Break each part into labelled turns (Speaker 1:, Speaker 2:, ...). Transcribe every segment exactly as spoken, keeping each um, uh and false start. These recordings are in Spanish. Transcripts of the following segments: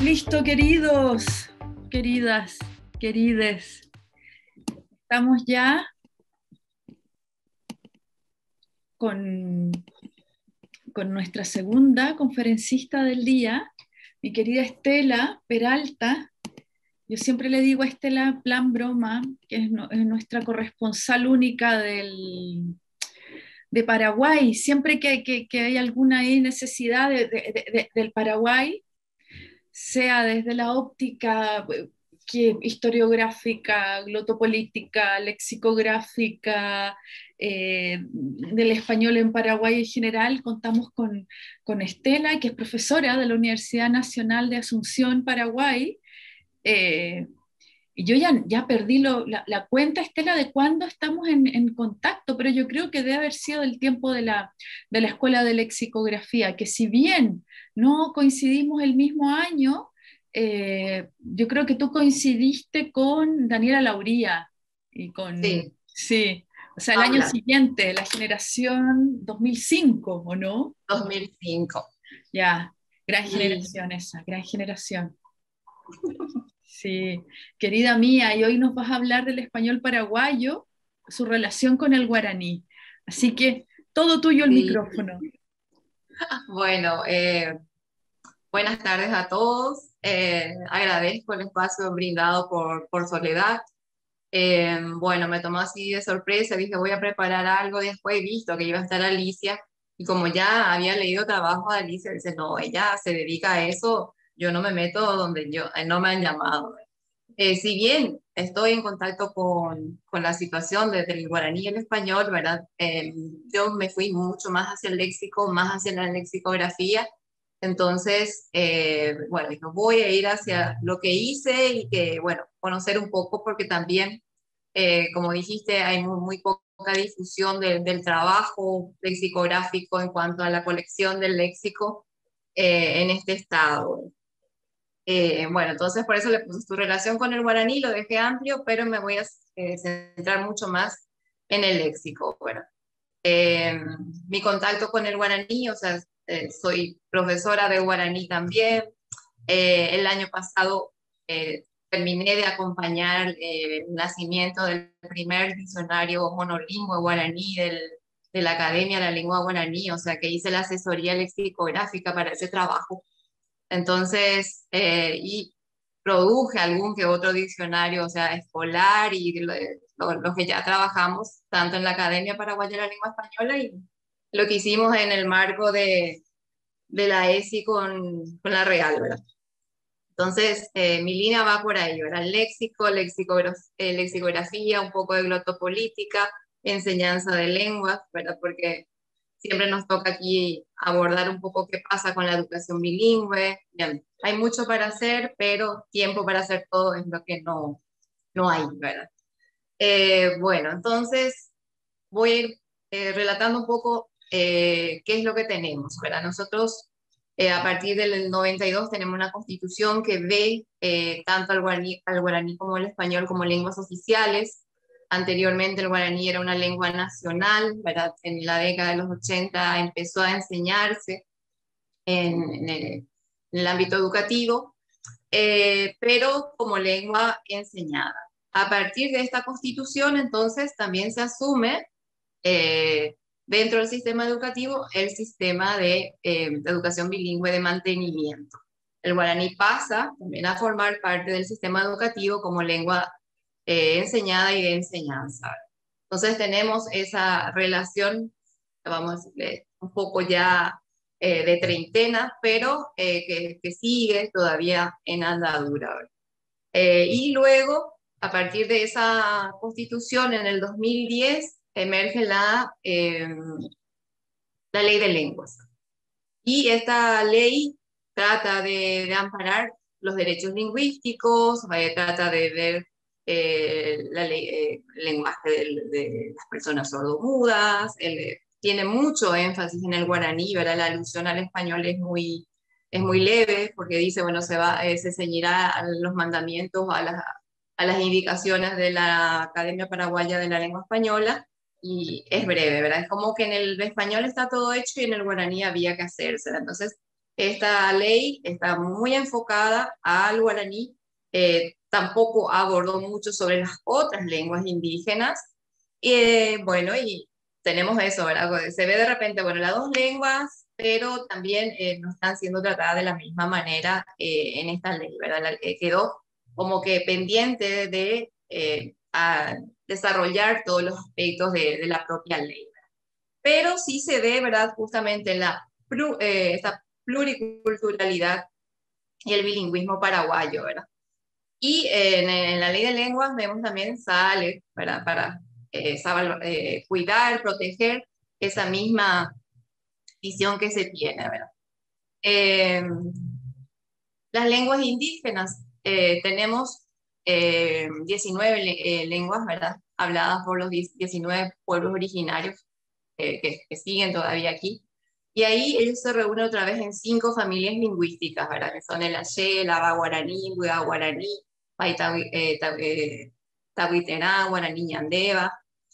Speaker 1: Listo, queridos, queridas, querides. Estamos ya con, con nuestra segunda conferencista del día, mi querida Estela Peralta. Yo siempre le digo a Estela, plan broma, que es, no, es nuestra corresponsal única del, de Paraguay. Siempre que, que, que hay alguna necesidad de, de, de, del Paraguay, sea desde la óptica que, historiográfica, glotopolítica, lexicográfica, eh, del español en Paraguay en general, contamos con, con Estela, que es profesora de la Universidad Nacional de Asunción, Paraguay. Eh, y yo ya, ya perdí lo, la, la cuenta, Estela, de cuándo estamos en, en contacto, pero yo creo que debe haber sido del tiempo de la, de la Escuela de Lexicografía, que si bien no coincidimos el mismo año, eh, yo creo que tú coincidiste con Daniela Lauría, y con,
Speaker 2: Sí,
Speaker 1: sí, o sea, el año
Speaker 2: Paula,
Speaker 1: siguiente, la generación dos mil cinco, ¿o no?
Speaker 2: dos mil cinco.
Speaker 1: Ya, gran
Speaker 2: Y
Speaker 1: generación esa, gran generación. Sí, querida mía, y hoy nos vas a hablar del español paraguayo, su relación con el guaraní. Así que todo tuyo el
Speaker 2: sí,
Speaker 1: micrófono.
Speaker 2: bueno, eh, buenas tardes a todos. Eh, agradezco el espacio brindado por, por Soledad. Eh, bueno, me tomó así de sorpresa, dije voy a preparar algo, después he visto que iba a estar Alicia y como ya había leído trabajo de Alicia, dice, no, ella se dedica a eso, yo no me meto donde yo, eh, no me han llamado. Eh, si bien estoy en contacto con, con la situación desde el guaraní y el español, ¿verdad? Eh, yo me fui mucho más hacia el léxico, más hacia la lexicografía. Entonces, eh, bueno, yo voy a ir hacia lo que hice y que, bueno, conocer un poco porque también, eh, como dijiste, hay muy, muy poca difusión del, del trabajo lexicográfico en cuanto a la colección del léxico eh, en este estado. Eh, bueno, entonces por eso le puse tu relación con el guaraní, lo dejé amplio, pero me voy a eh, centrar mucho más en el léxico. Bueno, eh, mi contacto con el guaraní, o sea, eh, soy profesora de guaraní también. Eh, el año pasado eh, terminé de acompañar eh, el nacimiento del primer diccionario monolingüe guaraní del, de la Academia de la Lengua Guaraní, o sea, que hice la asesoría lexicográfica para ese trabajo. Entonces, eh, y produje algún que otro diccionario, o sea, escolar y lo, lo- lo que ya trabajamos tanto en la Academia Paraguaya de la Lengua Española y lo que hicimos en el marco de, de la ESI con, con la Real, ¿verdad? Entonces, eh, mi línea va por ahí, ¿verdad? Léxico, lexicogra- eh, lexicografía, un poco de glotopolítica, enseñanza de lenguas, ¿verdad? Porque siempre nos toca aquí abordar un poco qué pasa con la educación bilingüe. Bien, hay mucho para hacer, pero tiempo para hacer todo es lo que no, no hay, ¿verdad? Eh, bueno, entonces voy a ir eh, relatando un poco eh, qué es lo que tenemos, ¿verdad? Nosotros eh, a partir del noventa y dos tenemos una constitución que ve eh, tanto al guaraní, al guaraní como el español como lenguas oficiales. Anteriormente el guaraní era una lengua nacional, ¿verdad? En la década de los ochenta empezó a enseñarse en, en el, en el ámbito educativo, eh, pero como lengua enseñada. A partir de esta constitución, entonces, también se asume eh, dentro del sistema educativo el sistema de, eh, de educación bilingüe de mantenimiento. El guaraní pasa también a formar parte del sistema educativo como lengua eh, enseñada y de enseñanza. Entonces tenemos esa relación, vamos a decirle, un poco ya eh, de treintena, pero eh, que, que, sigue todavía en andadura. Eh, y luego, a partir de esa constitución, en el dos mil diez, emerge la, eh, la ley de lenguas. Y esta ley trata de, de amparar los derechos lingüísticos, eh, trata de ver eh, la ley, eh, el lenguaje de, de, las personas sordomudas, el, tiene mucho énfasis en el guaraní, ¿verdad? La alusión al español es muy, es muy leve porque dice, bueno, se, va, eh, se ceñirá a los mandamientos, a las, a las indicaciones de la Academia Paraguaya de la Lengua Española, y es breve, ¿verdad? Es como que en el español está todo hecho y en el guaraní había que hacerse. Entonces, esta ley está muy enfocada al guaraní, eh, tampoco abordó mucho sobre las otras lenguas indígenas. Y bueno, y tenemos eso, ¿verdad? Se ve de repente, bueno, las dos lenguas, pero también eh, no están siendo tratadas de la misma manera eh, en esta ley, ¿verdad? La, eh, quedó como que pendiente de eh, desarrollar todos los aspectos de, de la propia ley. Pero sí se ve, ¿verdad? Justamente en la eh, esta pluriculturalidad y el bilingüismo paraguayo, ¿verdad? Y eh, en, en, la ley de lenguas vemos también sale, ¿verdad? Para eh, saber, eh, cuidar, proteger esa misma visión que se tiene, ¿verdad? Eh, las lenguas indígenas, eh, tenemos eh, diecinueve eh, lenguas, ¿verdad? Habladas por los diecinueve pueblos originarios eh, que, que siguen todavía aquí. Y ahí ellos se reúnen otra vez en cinco familias lingüísticas, ¿verdad? Que son el Aché, el Aba Guaraní, Buga Guaraní, Tahuiterá, Guaraní Ñandeva,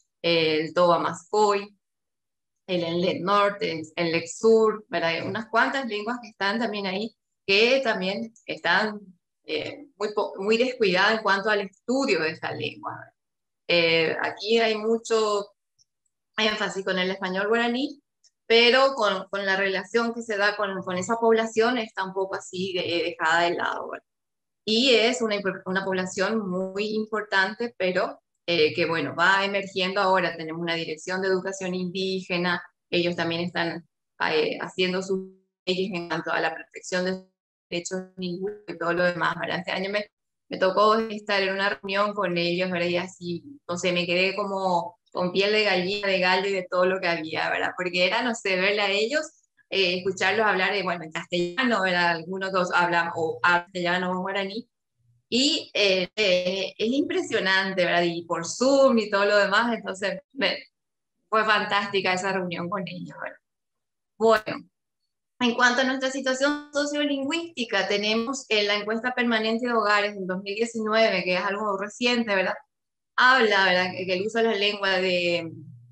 Speaker 2: el Toba Mascoy, el Enlet Norte, el Lec Sur, ¿verdad? Hay unas cuantas lenguas que están también ahí, que también están eh, muy, muy descuidadas en cuanto al estudio de esa lengua. Eh, aquí hay mucho énfasis con el español guaraní, pero con, con la relación que se da con, con esa población está un poco así de, dejada de lado, ¿verdad? Y es una, una población muy importante, pero eh, que bueno, va emergiendo ahora. Tenemos una dirección de educación indígena, ellos también están eh, haciendo sus leyes en cuanto a la protección de derechos lingüísticos y todo lo demás, ¿verdad? Este año me, me tocó estar en una reunión con ellos, ¿verdad? Y así, no sé, me quedé como con piel de gallina, de gallo y de todo lo que había, ¿verdad? Porque era, no sé, verle a ellos, eh, escucharlos hablar, de, bueno, en castellano, ¿verdad? Algunos dos hablan o castellano o guaraní, y eh, eh, es impresionante, ¿verdad? Y por Zoom y todo lo demás, entonces me, fue fantástica esa reunión con ellos, ¿verdad? Bueno, en cuanto a nuestra situación sociolingüística, tenemos en la encuesta permanente de hogares en dos mil diecinueve, que es algo reciente, ¿verdad? Habla, ¿verdad?, que el uso de la lengua de,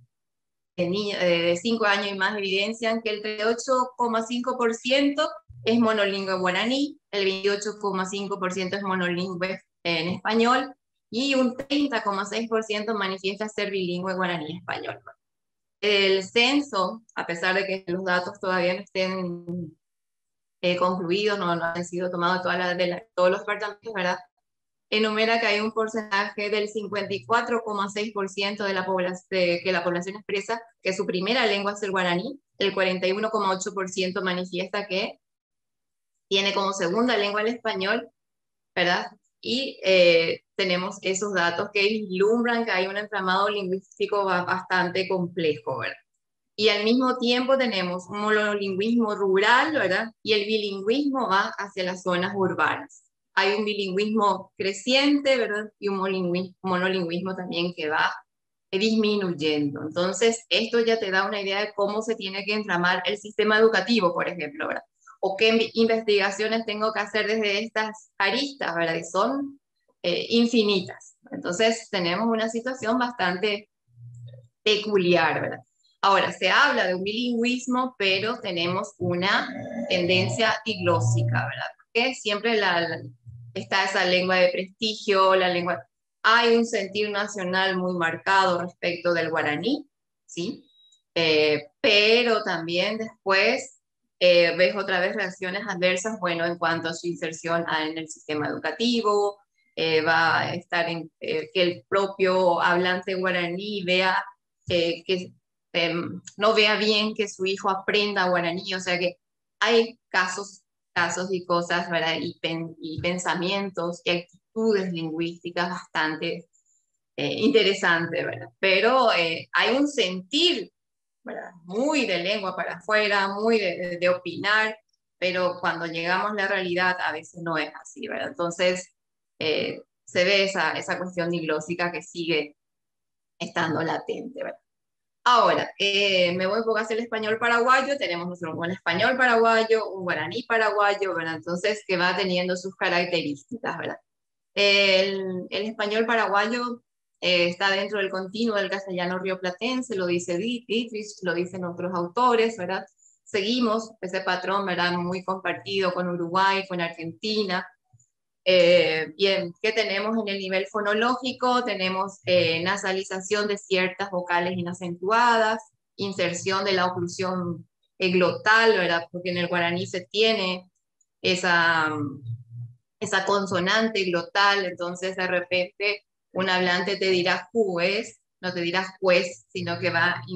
Speaker 2: de niños de cinco años y más evidencian que el treinta y ocho coma cinco por ciento es monolingüe guaraní, el veintiocho coma cinco por ciento es monolingüe en español y un treinta coma seis por ciento manifiesta ser bilingüe guaraní-español. El censo, a pesar de que los datos todavía no estén eh, concluidos, no, no han sido tomados todas las, de la, todos los departamentos, ¿verdad?, enumera que hay un porcentaje del cincuenta y cuatro coma seis por ciento de la población, de, que la población expresa que su primera lengua es el guaraní, el cuarenta y uno coma ocho por ciento manifiesta que tiene como segunda lengua el español, ¿verdad? Y eh, tenemos esos datos que vislumbran que hay un entramado lingüístico bastante complejo, ¿verdad? Y al mismo tiempo tenemos un monolingüismo rural, ¿verdad? Y el bilingüismo va hacia las zonas urbanas. Hay un bilingüismo creciente, ¿verdad? Y un monolingüismo, monolingüismo también que va disminuyendo. Entonces, esto ya te da una idea de cómo se tiene que entramar el sistema educativo, por ejemplo, ¿verdad? O qué investigaciones tengo que hacer desde estas aristas, ¿verdad? Y son eh, infinitas. Entonces, tenemos una situación bastante peculiar, ¿verdad? Ahora, se habla de un bilingüismo, pero tenemos una tendencia diglósica, ¿verdad? Porque siempre la, la, está esa lengua de prestigio, la lengua... Hay un sentir nacional muy marcado respecto del guaraní, ¿sí? Eh, pero también después eh, ves otra vez reacciones adversas, bueno, en cuanto a su inserción en el sistema educativo, eh, va a estar en eh, que el propio hablante guaraní vea eh, que eh, no vea bien que su hijo aprenda guaraní, o sea que hay casos, casos y cosas, ¿verdad? Y, pen, y pensamientos y actitudes lingüísticas bastante eh, interesantes, ¿verdad? Pero eh, hay un sentir, ¿verdad?, muy de lengua para afuera, muy de, de, de opinar, pero cuando llegamos a la realidad a veces no es así, ¿verdad? Entonces eh, se ve esa, esa cuestión diglósica que sigue estando latente, ¿verdad? Ahora, eh, me voy un poco hacia el español paraguayo. Tenemos nuestro un español paraguayo, un guaraní paraguayo, ¿verdad? Entonces, que va teniendo sus características, ¿verdad? El, el español paraguayo eh, está dentro del continuo del castellano rioplatense, lo dice Dietrich, lo dicen otros autores, ¿verdad? seguimos ese patrón, ¿verdad? Muy compartido con Uruguay, con Argentina. Eh, bien, ¿qué tenemos en el nivel fonológico? Tenemos eh, nasalización de ciertas vocales inacentuadas, inserción de la oclusión glotal, ¿verdad? Porque en el guaraní se tiene esa, esa consonante glotal, entonces de repente un hablante te dirá juez, no te dirá juez, sino que va a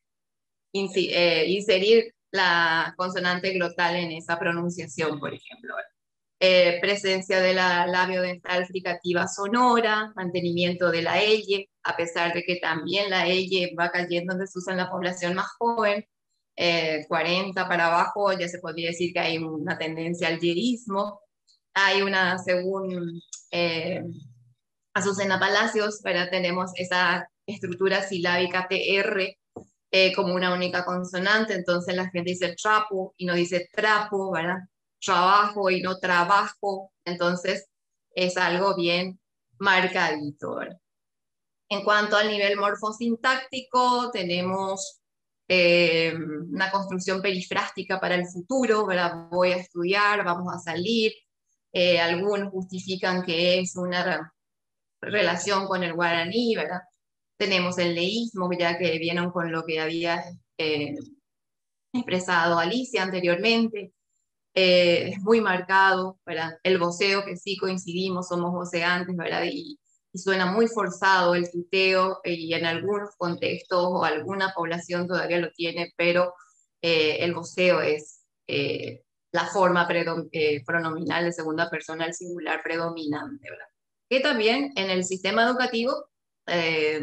Speaker 2: inserir la consonante glotal en esa pronunciación, por ejemplo. Eh, presencia de la labiodental fricativa sonora, mantenimiento de la elle, a pesar de que también la elle va cayendo en desuso en la población más joven, eh, cuarenta para abajo ya se podría decir que hay una tendencia al yeísmo. Hay una, según eh, Azucena Palacios, ¿verdad? Tenemos esa estructura silábica T R eh, como una única consonante, entonces la gente dice trapo y no dice trapo, ¿verdad? Trabajo y no trabajo, entonces es algo bien marcadito, ¿verdad? En cuanto al nivel morfosintáctico, tenemos eh, una construcción perifrástica para el futuro, ¿verdad? Voy a estudiar, vamos a salir. Eh, algunos justifican que es una relación con el guaraní, ¿verdad? Tenemos el leísmo, ya que vieron con lo que había eh, expresado Alicia anteriormente. Eh, es muy marcado, ¿verdad? El voceo, que sí coincidimos, somos voceantes, ¿verdad? Y, y suena muy forzado el tuteo, eh, y en algunos contextos o alguna población todavía lo tiene, pero eh, el voceo es eh, la forma eh, pronominal de segunda persona, el singular predominante, ¿verdad? Que también en el sistema educativo eh,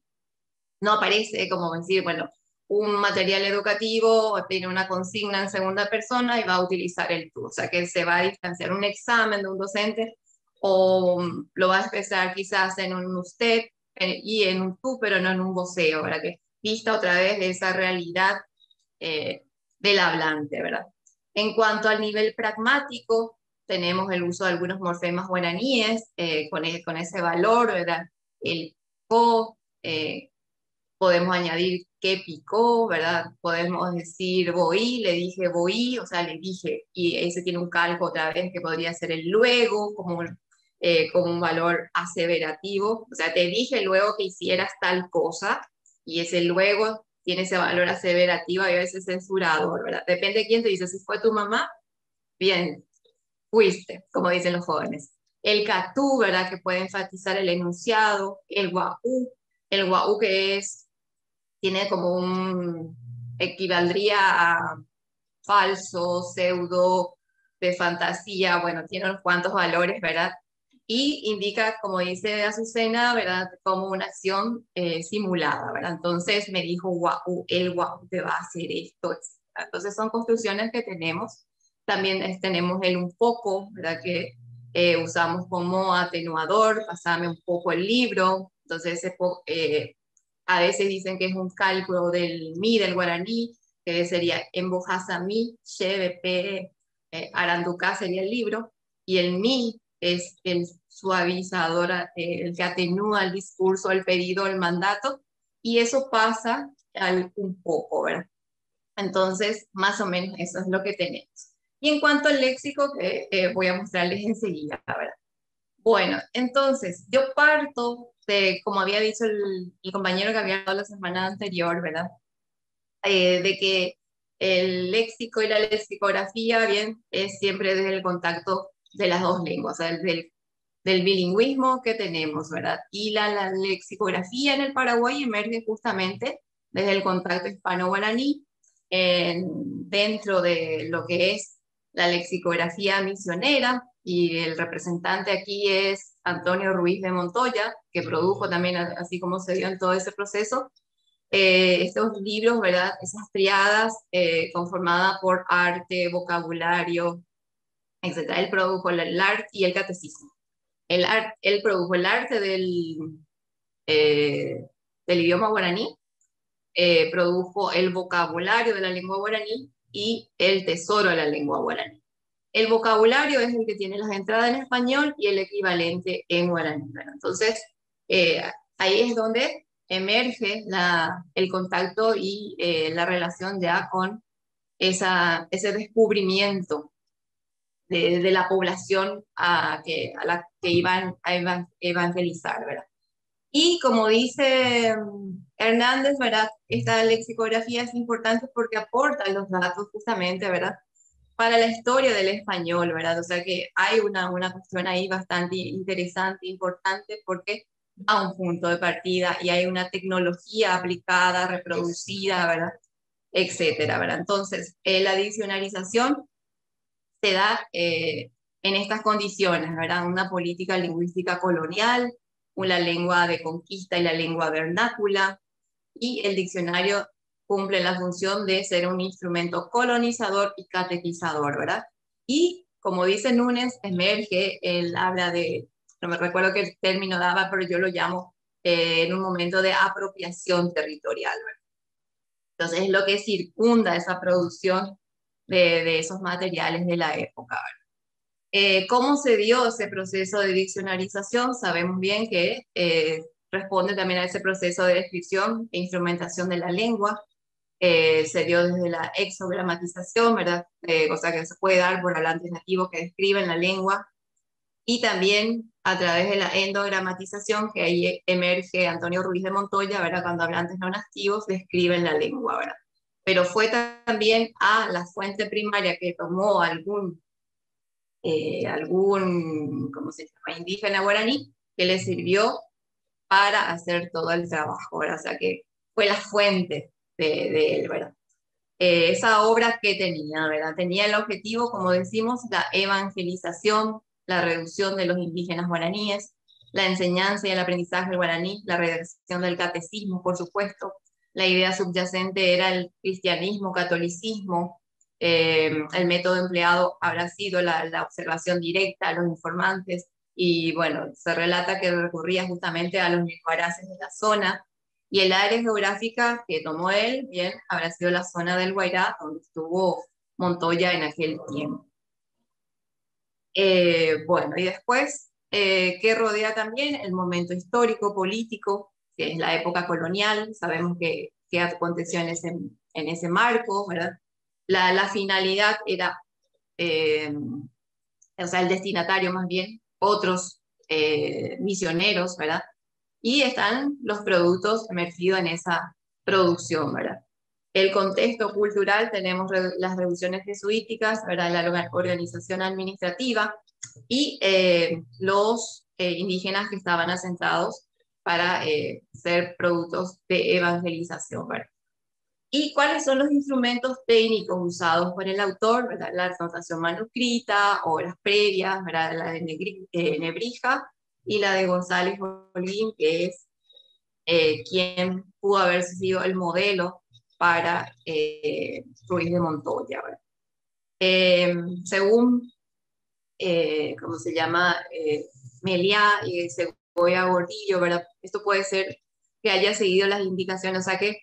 Speaker 2: no aparece como decir, bueno, un material educativo tiene una consigna en segunda persona y va a utilizar el tú, o sea que se va a distanciar un examen de un docente o lo va a expresar quizás en un usted eh, y en un tú, pero no en un voceo, ¿verdad? Que vista otra vez de esa realidad eh, del hablante, ¿verdad? En cuanto al nivel pragmático, tenemos el uso de algunos morfemas guaraníes eh, con, el, con ese valor, ¿verdad? El co, eh, podemos añadir que picó, ¿verdad? Podemos decir voy, le dije voy, o sea, le dije, y ese tiene un calco otra vez que podría ser el luego, como, eh, como un valor aseverativo, o sea, te dije luego que hicieras tal cosa, y ese luego tiene ese valor aseverativo y a veces censurador, ¿verdad? Depende de quién te dice, si fue tu mamá, bien, fuiste, como dicen los jóvenes. El catú, ¿verdad? Que puede enfatizar el enunciado, el guaú, el guaú que es tiene como un, equivaldría a falso, pseudo, de fantasía, bueno, tiene unos cuantos valores, ¿verdad? Y indica, como dice Azucena, ¿verdad? Como una acción eh, simulada, ¿verdad? Entonces me dijo, guau, el guau te va a hacer esto, etcétera. Entonces son construcciones que tenemos. También es, tenemos el un poco, ¿verdad? Que eh, usamos como atenuador, pasame un poco el libro. Entonces ese eh, a veces dicen que es un cálculo del mi del guaraní, que sería embojasa mi, shebe, eh, aranducá sería el libro, y el mi es el suavizador, eh, el que atenúa el discurso, el pedido, el mandato, y eso pasa al un poco, ¿verdad? Entonces, más o menos eso es lo que tenemos. Y en cuanto al léxico, que eh, voy a mostrarles enseguida, ¿verdad? Bueno, entonces, yo parto de, como había dicho el, el compañero que había hablado la semana anterior, ¿verdad? Eh, de que el léxico y la lexicografía, bien, es siempre desde el contacto de las dos lenguas, o sea, del, del bilingüismo que tenemos, ¿verdad? Y la, la lexicografía en el Paraguay emerge justamente desde el contacto hispano-guaraní, dentro de lo que es la lexicografía misionera, y el representante aquí es Antonio Ruiz de Montoya, que produjo también, así como se dio en todo ese proceso, eh, estos libros, ¿verdad? Esas triadas eh, conformadas por arte, vocabulario, etcétera. Él produjo el, el arte y el catecismo. El art, él produjo el arte del, eh, del idioma guaraní, eh, produjo el vocabulario de la lengua guaraní y el tesoro de la lengua guaraní. El vocabulario es el que tiene las entradas en español y el equivalente en guaraní. Entonces, eh, ahí es donde emerge la, el contacto y eh, la relación ya con esa, ese descubrimiento de, de la población a, que, a la que iban a evangelizar, ¿verdad? Y como dice Hernández, ¿verdad? Esta lexicografía es importante porque aporta los datos justamente, ¿verdad? Para la historia del español, ¿verdad? O sea que hay una, una cuestión ahí bastante interesante, importante, porque a un punto de partida y hay una tecnología aplicada, reproducida, ¿verdad? Etcétera, ¿verdad? Entonces, eh, la diccionarización se da eh, en estas condiciones, ¿verdad? Una política lingüística colonial, una lengua de conquista y la lengua vernácula, y el diccionario cumple la función de ser un instrumento colonizador y catequizador, ¿verdad? Y como dice Núñez, emerge, él habla de, no me recuerdo qué término daba, pero yo lo llamo eh, en un momento de apropiación territorial, ¿verdad? Entonces es lo que circunda esa producción de, de esos materiales de la época, ¿verdad? Eh, ¿Cómo se dio ese proceso de diccionarización? Sabemos bien que eh, responde también a ese proceso de descripción e instrumentación de la lengua. Eh, se dio desde la exogramatización, ¿verdad? Eh, o sea, que se puede dar por hablantes nativos que describen la lengua, y también a través de la endogramatización, que ahí emerge Antonio Ruiz de Montoya, ¿verdad? Cuando hablantes no nativos describen la lengua, ¿verdad? Pero fue también a la fuente primaria que tomó algún eh, algún, ¿cómo se llama?, indígena guaraní, que le sirvió para hacer todo el trabajo, ¿verdad? O sea que fue la fuente de, de él, ¿verdad? Eh, esa obra que tenía, ¿verdad? Tenía el objetivo, como decimos, la evangelización, la reducción de los indígenas guaraníes, la enseñanza y el aprendizaje del guaraní, la redacción del catecismo, por supuesto. La idea subyacente era el cristianismo, catolicismo. Eh, el método empleado habrá sido la, la observación directa a los informantes, y bueno, se relata que recurría justamente a los huaraces de la zona, y el área geográfica que tomó él, bien, habrá sido la zona del Guairá, donde estuvo Montoya en aquel tiempo. Eh, bueno, y después, eh, ¿qué rodea también? El momento histórico, político, que es la época colonial. Sabemos que, que aconteció en ese, en ese marco, ¿verdad? La, la finalidad era, eh, o sea, el destinatario más bien, otros eh, misioneros, ¿verdad? Y están los productos emergidos en esa producción, ¿verdad? El contexto cultural, tenemos las revoluciones jesuíticas, ¿verdad? La organización administrativa y eh, los eh, indígenas que estaban asentados para eh, ser productos de evangelización, ¿verdad? ¿Y cuáles son los instrumentos técnicos usados por el autor, ¿verdad? La notación manuscrita, obras previas, ¿verdad? La de Negri, eh, Nebrija y la de González Holguín, que es eh, quien pudo haber sido el modelo para eh, Ruiz de Montoya, ¿verdad? Eh, según, eh, ¿cómo se llama? Eh, Meliá y Segovia Gordillo, ¿verdad? Esto puede ser que haya seguido las indicaciones, o sea que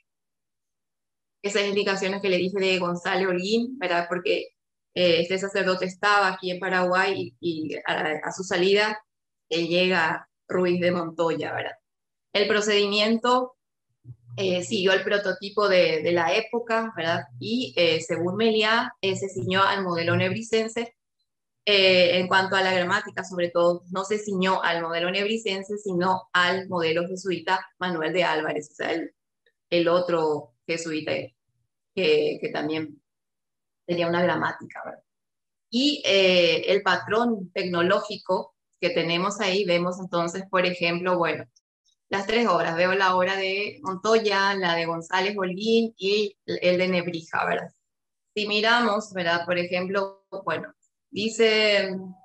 Speaker 2: esas indicaciones que le dije de Gonzalo Holguín, ¿verdad? Porque eh, este sacerdote estaba aquí en Paraguay y, y a, a, su salida eh, llega Ruiz de Montoya, ¿verdad? El procedimiento eh, siguió el prototipo de, de la época, ¿verdad? Y eh, según Meliá, eh, se ciñó al modelo nebricense. Eh, en cuanto a la gramática, sobre todo, no se ciñó al modelo nebricense, sino al modelo jesuita Manuel de Álvarez, o sea, el, el otro jesuita que, que también tenía una gramática, ¿verdad? Y eh, el patrón tecnológico que tenemos ahí, vemos entonces, por ejemplo, bueno, las tres obras, veo la obra de Montoya, la de González Holguín y el de Nebrija, ¿verdad? Si miramos, ¿verdad? Por ejemplo, bueno, dice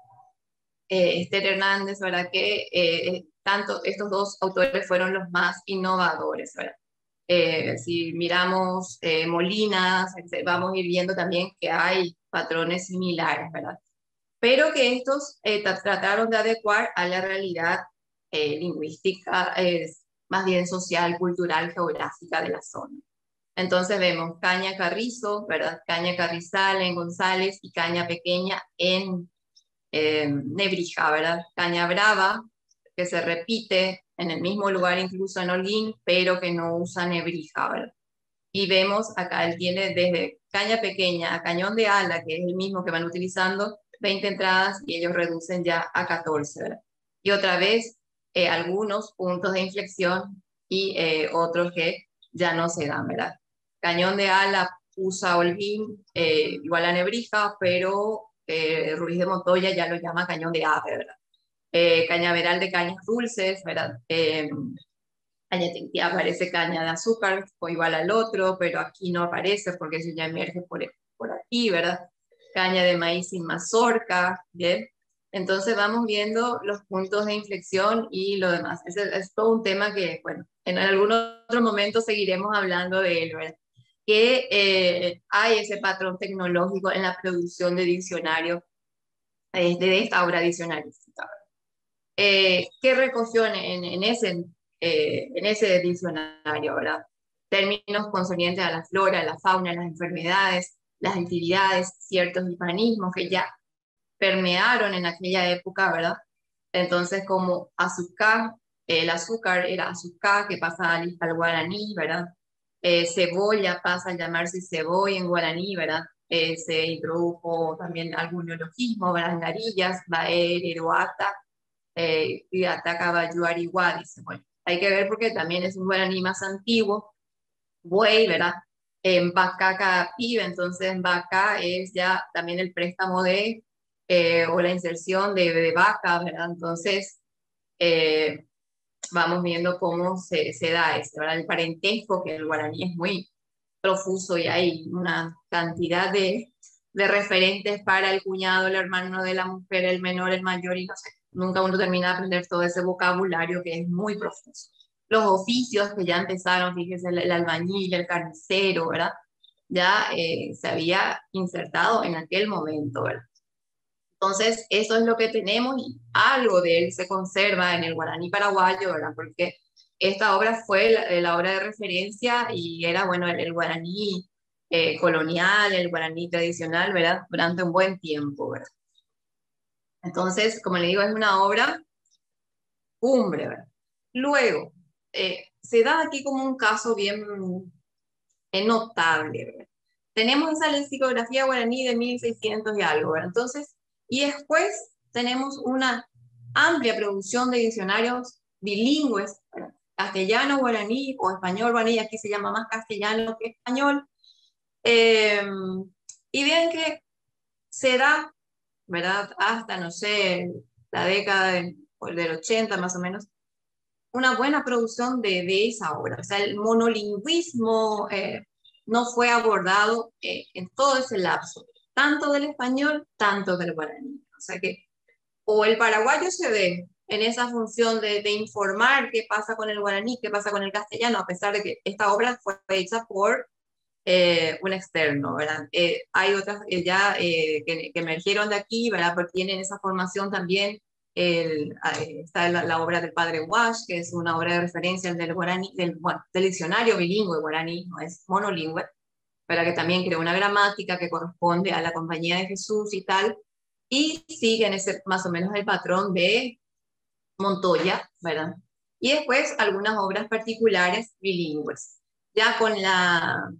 Speaker 2: eh, Esther Hernández, ¿verdad? Que eh, tanto estos dos autores fueron los más innovadores, ¿verdad? Eh, si miramos eh, Molinas, vamos a ir viendo también que hay patrones similares, ¿verdad? Pero que estos eh, trataron de adecuar a la realidad eh, lingüística, eh, más bien social, cultural, geográfica de la zona. Entonces vemos caña carrizo, ¿verdad? Caña carrizal en González y caña pequeña en eh, Nebrija, ¿verdad? Caña brava, que se repite en el mismo lugar incluso en Holguín, pero que no usa Nebrija, ¿verdad? y vemos acá, él tiene desde caña pequeña a cañón de ala, que es el mismo que van utilizando, veinte entradas, y ellos reducen ya a catorce, ¿verdad? Y otra vez, eh, algunos puntos de inflexión y eh, otros que ya no se dan, ¿verdad? Cañón de ala usa Holguín, eh, igual a Nebrija, pero eh, Ruiz de Montoya ya lo llama cañón de ave, ¿verdad? Eh, cañaveral de cañas dulces, ¿verdad? Eh, Caña aparece caña de azúcar o igual al otro, pero aquí no aparece porque eso ya emerge por, por aquí, ¿verdad? Caña de maíz sin mazorca, ¿bien? Entonces vamos viendo los puntos de inflexión y lo demás. Es, es todo un tema que, bueno, en algún otro momento seguiremos hablando de él, ¿verdad? Que eh, hay ese patrón tecnológico en la producción de diccionarios, eh, de esta obra diccionarística. Eh, ¿Qué recogió en, en, ese, eh, en ese diccionario, ¿verdad? Términos consonientes a la flora, a la fauna, a las enfermedades, las actividades, ciertos hispanismos que ya permearon en aquella época, ¿verdad? Entonces, como azúcar, el azúcar era azúcar, que pasa al, al guaraní, ¿verdad? Eh, cebolla pasa a llamarse cebolla en guaraní, ¿verdad? Eh, se introdujo también algún neologismo, ¿verdad? Narillas, baer, eroata, eh, y ataca Bayuariguá, dice, bueno, hay que ver porque también es un guaraní más antiguo, buey, ¿verdad? En vaca pibe, entonces vaca es ya también el préstamo de, eh, o la inserción de, de vaca, ¿verdad? Entonces, eh, vamos viendo cómo se, se da esto, ¿verdad? El parentesco, que el guaraní es muy profuso y hay una cantidad de, de referentes para el cuñado, el hermano de la mujer, el menor, el mayor, y no sé, nunca uno termina de aprender todo ese vocabulario que es muy profuso. Los oficios que ya empezaron, fíjese, el, el albañil, el carnicero, ¿verdad? Ya eh, se había insertado en aquel momento, ¿verdad? Entonces, eso es lo que tenemos y algo de él se conserva en el guaraní paraguayo, ¿verdad? Porque esta obra fue la, la obra de referencia y era, bueno, el, el guaraní eh, colonial, el guaraní tradicional, ¿verdad? Durante un buen tiempo, ¿verdad? Entonces, como le digo, es una obra cumbre, ¿verdad? Luego, eh, se da aquí como un caso bien eh, notable, ¿verdad? Tenemos esa lexicografía guaraní de mil seiscientos y algo, ¿verdad? Entonces, y después tenemos una amplia producción de diccionarios bilingües, ¿verdad? Castellano, guaraní o español, guaraní, aquí se llama más castellano que español. Eh, y bien que se da, ¿verdad? Hasta, no sé, la década de, del ochenta más o menos, una buena producción de, de esa obra. O sea, el monolingüismo eh, no fue abordado eh, en todo ese lapso, tanto del español, tanto del guaraní. O sea que, o el paraguayo se ve en esa función de, de informar qué pasa con el guaraní, qué pasa con el castellano, a pesar de que esta obra fue hecha por eh, un externo, ¿verdad? Eh, hay otras eh, ya eh, que, que emergieron de aquí, ¿verdad? Porque tienen esa formación también. El, eh, está la, la obra del padre Wash, que es una obra de referencia del, guaraní, del, bueno, del diccionario bilingüe guaraní, no es monolingüe, para que también creó una gramática que corresponde a la Compañía de Jesús y tal, y siguen ese, más o menos el patrón de Montoya, ¿verdad? Y después algunas obras particulares bilingües. Ya con la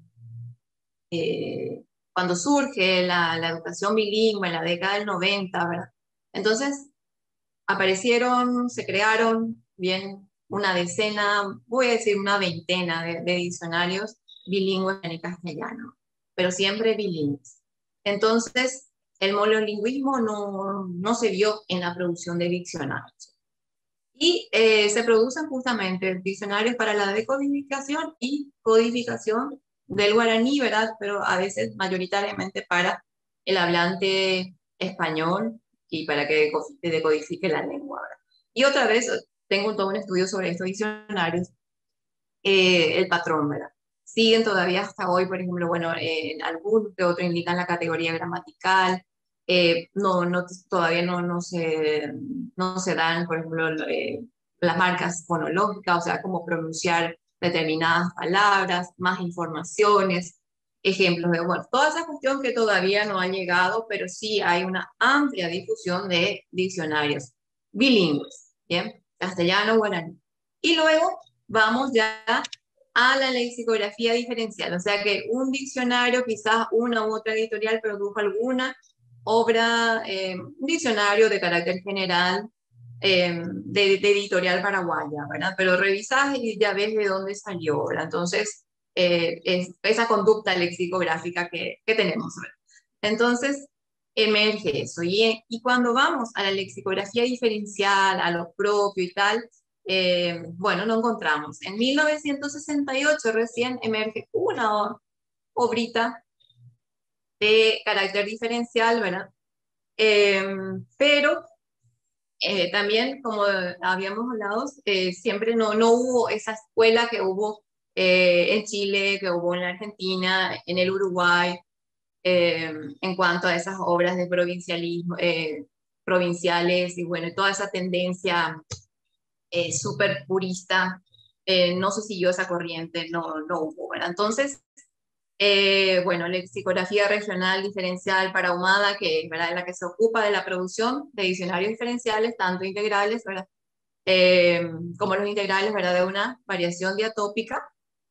Speaker 2: eh, cuando surge la, la educación bilingüe en la década del noventa, ¿verdad? Entonces aparecieron, se crearon bien una decena, voy a decir una veintena de, de diccionarios bilingües en castellano, pero siempre bilingües. Entonces, el monolingüismo no, no se vio en la producción de diccionarios. Y eh, se producen justamente diccionarios para la decodificación y codificación del guaraní, ¿verdad? Pero a veces mayoritariamente para el hablante español y para que decodifique la lengua, ¿verdad? Y otra vez, tengo todo un estudio sobre estos diccionarios, eh, el patrón, ¿verdad? Siguen todavía hasta hoy, por ejemplo, bueno, eh, algún que otro indican la categoría gramatical, eh, no, no, todavía no, no, se, no se dan, por ejemplo, eh, las marcas fonológicas, o sea, cómo pronunciar determinadas palabras, más informaciones, ejemplos de, bueno, toda esa cuestión que todavía no ha llegado, pero sí hay una amplia difusión de diccionarios bilingües, ¿bien? Castellano, guaraní. Y luego vamos ya a la lexicografía diferencial. O sea que un diccionario, quizás una u otra editorial produjo alguna obra, eh, un diccionario de carácter general, eh, de, de editorial paraguaya, ¿verdad? Pero revisás y ya ves de dónde salió, ¿verdad? Entonces, eh, es esa conducta lexicográfica que, que tenemos, ¿verdad? Entonces, emerge eso. Y, y cuando vamos a la lexicografía diferencial, a lo propio y tal, eh, bueno, lo encontramos. En mil novecientos sesenta y ocho recién emerge una obrita de carácter diferencial, ¿verdad? Eh, pero eh, también, como habíamos hablado, eh, siempre no, no hubo esa escuela que hubo eh, en Chile, que hubo en la Argentina, en el Uruguay, eh, en cuanto a esas obras de provincialismo, eh, provinciales y bueno, toda esa tendencia eh, súper purista, eh, no se siguió esa corriente, no, no hubo, ¿verdad? Entonces, eh, bueno, lexicografía regional diferencial para Ahumada, que es ¿verdad? la que se ocupa de la producción de diccionarios diferenciales, tanto integrales, ¿verdad? Eh, como los integrales, ¿verdad? De una variación diatópica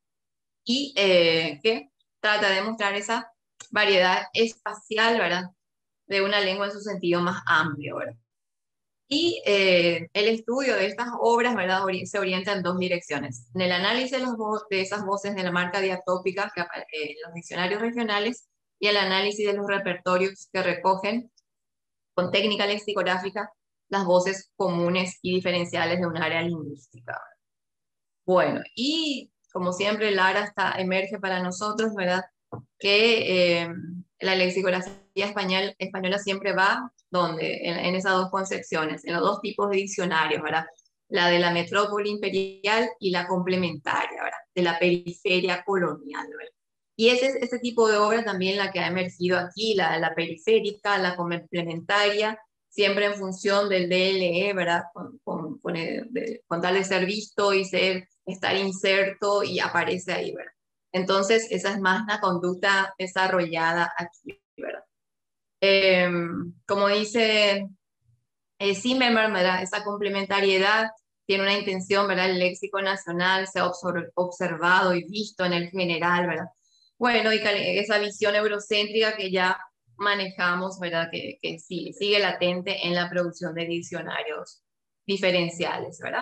Speaker 2: y eh, que trata de mostrar esa variedad espacial, ¿verdad? De una lengua en su sentido más amplio, ¿verdad? Y eh, el estudio de estas obras, ¿verdad? Ori se orienta en dos direcciones. En el análisis de, los de esas voces de la marca diatópica que, eh, en los diccionarios regionales y el análisis de los repertorios que recogen con técnica lexicográfica las voces comunes y diferenciales de un área lingüística. Bueno, y como siempre, Lara está, emerge para nosotros, ¿verdad? Que eh, la lexicografía español, española siempre va donde, en, en esas dos concepciones, en los dos tipos de diccionarios, ¿verdad? La de la metrópoli imperial y la complementaria, ¿verdad? De la periferia colonial, ¿verdad? Y ese es este tipo de obra también la que ha emergido aquí, la, la periférica, la complementaria, siempre en función del D L E, ¿verdad? Con, con, con, el, de, con tal de ser visto y ser, estar inserto y aparece ahí, ¿verdad? Entonces, esa es más la conducta desarrollada aquí, ¿verdad? Eh, como dice eh, Zimmerman, ¿verdad? Esa complementariedad tiene una intención, ¿verdad? El léxico nacional se ha observado y visto en el general, ¿verdad? Bueno, y esa visión eurocéntrica que ya manejamos, ¿verdad? Que, que sí, sigue latente en la producción de diccionarios diferenciales, ¿verdad?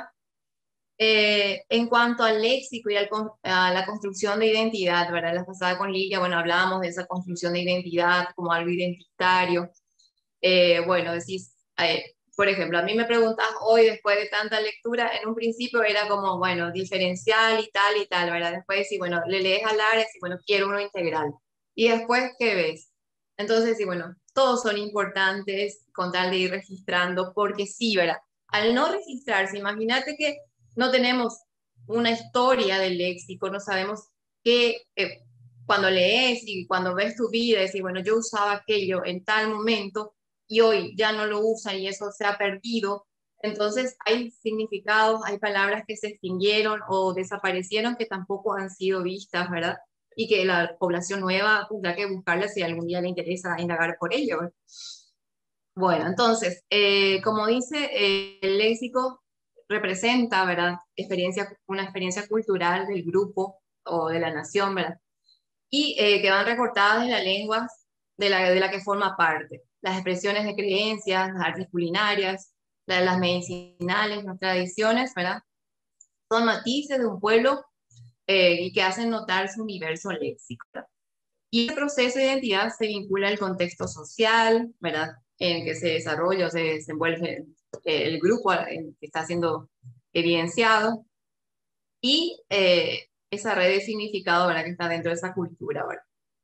Speaker 2: Eh, en cuanto al léxico y al, a la construcción de identidad, ¿verdad? La pasada con Lilia, bueno, hablábamos de esa construcción de identidad como algo identitario. Eh, bueno, decís, eh, por ejemplo, a mí me preguntas hoy, después de tanta lectura, en un principio era como, bueno, diferencial y tal y tal, ¿verdad? Después, sí, bueno, le lees al área y bueno, quiero uno integral. Y después, ¿qué ves? Entonces, sí, bueno, todos son importantes con tal de ir registrando, porque sí, ¿verdad? Al no registrarse, imagínate que no tenemos una historia del léxico, no sabemos qué, eh, cuando lees y cuando ves tu vida, decir, bueno, yo usaba aquello en tal momento y hoy ya no lo usan y eso se ha perdido. Entonces hay significados, hay palabras que se extinguieron o desaparecieron que tampoco han sido vistas, ¿verdad? Y que la población nueva tendrá que buscarlas si algún día le interesa indagar por ello, ¿verdad? Bueno, entonces, eh, como dice, eh, el léxico representa, ¿verdad? Experiencia, una experiencia cultural del grupo o de la nación, ¿verdad? Y eh, que van recortadas de la lengua de la, de la que forma parte. Las expresiones de creencias, las artes culinarias, la, las medicinales, las tradiciones, ¿verdad? Son matices de un pueblo eh, y que hacen notar su universo léxico, ¿verdad? Y el proceso de identidad se vincula al contexto social, ¿verdad? En el que se desarrolla o se desenvuelve el grupo en que está siendo evidenciado y eh, esa red de significado, ¿verdad? Que está dentro de esa cultura, ¿verdad?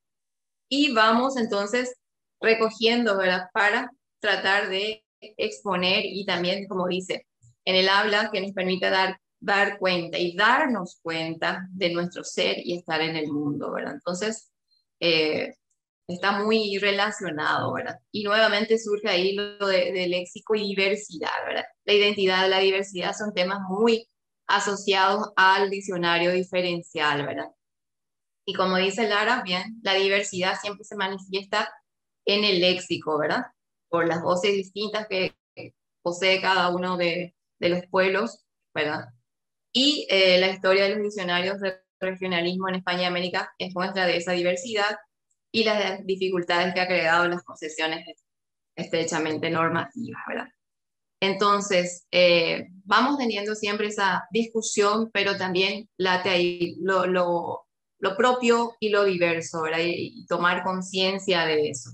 Speaker 2: Y vamos entonces recogiendo, ¿verdad? Para tratar de exponer y también, como dice, en el habla que nos permite dar, dar cuenta y darnos cuenta de nuestro ser y estar en el mundo, ¿verdad? Entonces, eh, está muy relacionado, ¿verdad? Y nuevamente surge ahí lo de, de léxico y diversidad, ¿verdad? La identidad, la diversidad son temas muy asociados al diccionario diferencial, ¿verdad? Y como dice Lara, bien, la diversidad siempre se manifiesta en el léxico, ¿verdad? Por las voces distintas que posee cada uno de, de los pueblos, ¿verdad? Y eh, la historia de los diccionarios regionalismo en España y América es muestra de esa diversidad y las dificultades que ha creado las concesiones estrechamente normativas, ¿verdad? Entonces, eh, vamos teniendo siempre esa discusión, pero también late ahí lo, lo, lo propio y lo diverso, ¿verdad? Y, y tomar conciencia de eso.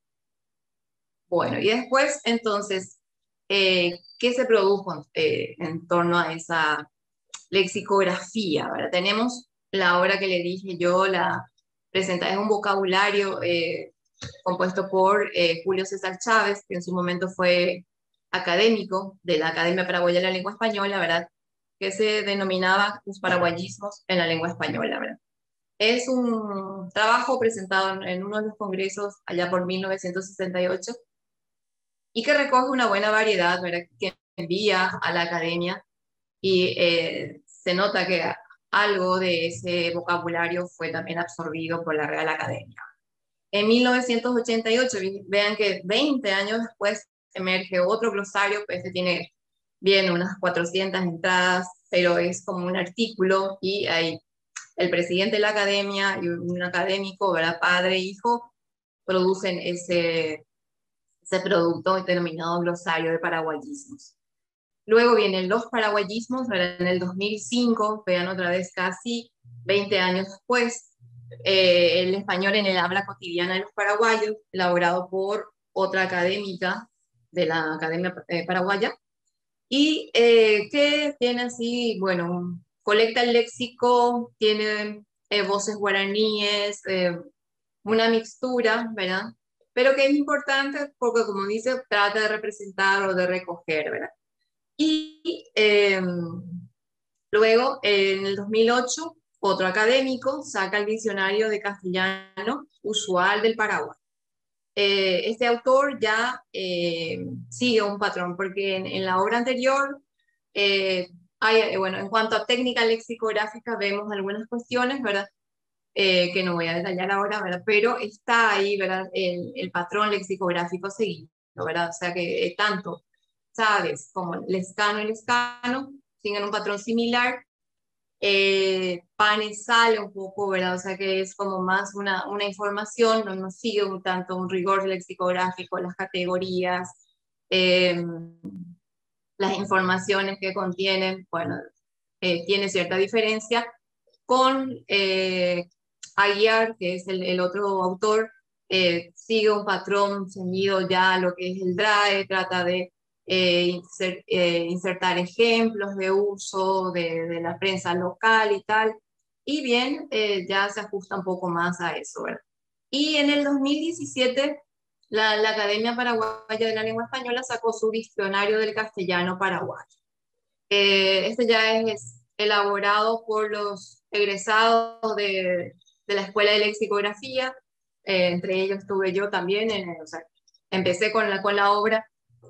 Speaker 2: Bueno, y después, entonces, eh, ¿qué se produjo eh, en torno a esa lexicografía? ¿Verdad? Tenemos la obra que le dije yo, la presenta, es un vocabulario eh, compuesto por eh, Julio César Chávez, que en su momento fue académico de la Academia Paraguaya de la Lengua Española, ¿verdad? Que se denominaba los paraguayismos en la lengua española, ¿verdad? Es un trabajo presentado en, en uno de los congresos allá por mil novecientos sesenta y ocho y que recoge una buena variedad, ¿verdad? Que envía a la academia y eh, se nota que algo de ese vocabulario fue también absorbido por la Real Academia. En mil novecientos ochenta y ocho, vean que veinte años después emerge otro glosario, pues este tiene bien unas cuatrocientas entradas, pero es como un artículo y hay el presidente de la academia y un académico, ¿verdad? Padre e hijo, producen ese, ese producto denominado glosario de paraguayismos. Luego vienen los paraguayismos, ¿verdad? En el dos mil cinco, vean otra vez casi veinte años después, eh, el español en el habla cotidiana de los paraguayos, elaborado por otra académica de la Academia eh, Paraguaya, y eh, que tiene así, bueno, colecta el léxico, tiene eh, voces guaraníes, eh, una mixtura, ¿verdad? Pero que es importante porque, como dice, trata de representar o de recoger, ¿verdad? Y eh, luego, en el dos mil ocho, otro académico saca el diccionario de castellano usual del Paraguay. Eh, este autor ya eh, sigue un patrón, porque en, en la obra anterior, eh, hay, eh, bueno, en cuanto a técnica lexicográfica, vemos algunas cuestiones, ¿verdad? Eh, que no voy a detallar ahora, ¿verdad? Pero está ahí, ¿verdad? El, el patrón lexicográfico seguido, ¿verdad? O sea que eh, tanto Chávez como Lescano y Lescano siguen un patrón similar. Eh, Pane sale un poco, ¿verdad? O sea que es como más una, una información, no nos sigue un tanto un rigor lexicográfico, las categorías, eh, las informaciones que contienen, bueno, eh, tiene cierta diferencia con eh, Aguiar, que es el, el otro autor, eh, sigue un patrón ceñido ya a lo que es el D R A E, trata de eh, insert, eh, insertar ejemplos de uso de, de, la prensa local y tal, y bien, eh, ya se ajusta un poco más a eso, ¿verdad? Y en el dos mil diecisiete, la, la Academia Paraguaya de la Lengua Española sacó su diccionario del castellano paraguayo. Eh, este ya es elaborado por los egresados de, de la Escuela de Lexicografía, eh, entre ellos estuve yo también, en, o sea, empecé con la, con la obra.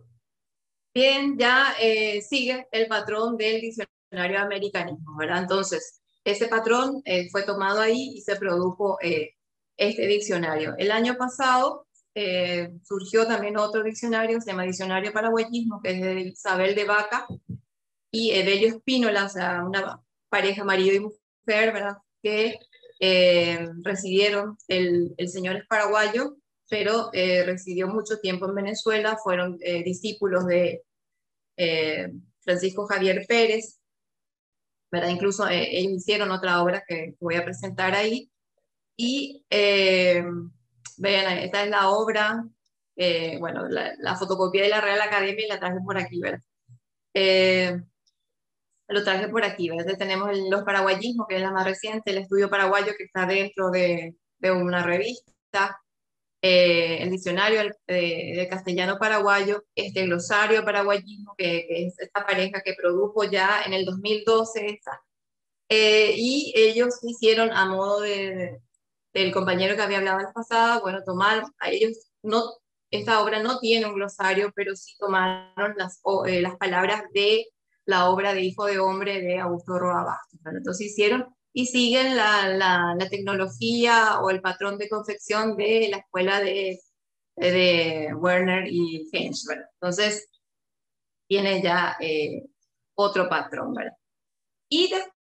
Speaker 2: Bien, ya eh, sigue el patrón del diccionario de americanismo, ¿verdad? Entonces, ese patrón eh, fue tomado ahí y se produjo eh, este diccionario. El año pasado eh, surgió también otro diccionario, se llama Diccionario Paraguayismo, que es de Isabel de Vaca y Evelio Espínola, o sea, una pareja marido y mujer, ¿verdad? Que eh, residieron, el, el señor es paraguayo, pero eh, residió mucho tiempo en Venezuela, fueron eh, discípulos de eh, Francisco Javier Pérez, ¿verdad? Incluso eh, ellos hicieron otra obra que voy a presentar ahí, y eh, vean, esta es la obra, eh, bueno, la, la fotocopia de la Real Academia y la traje por aquí, ¿verdad? Eh, lo traje por aquí, ¿verdad? Tenemos el, los paraguayismos, que es la más reciente, el estudio paraguayo que está dentro de, de una revista, eh, el diccionario de, de castellano paraguayo, este glosario paraguayismo, que, que es esta pareja que produjo ya en el dos mil doce esta, eh, y ellos hicieron a modo de, de, del compañero que había hablado la pasada, bueno, tomaron, a ellos no, esta obra no tiene un glosario, pero sí tomaron las, o, eh, las palabras de la obra de Hijo de Hombre de Augusto Roa Bastos, ¿no? Entonces hicieron y siguen la, la, la, tecnología o el patrón de confección de la escuela de, de Werner y Hensch, ¿verdad? Entonces tiene ya eh, otro patrón, ¿verdad? Y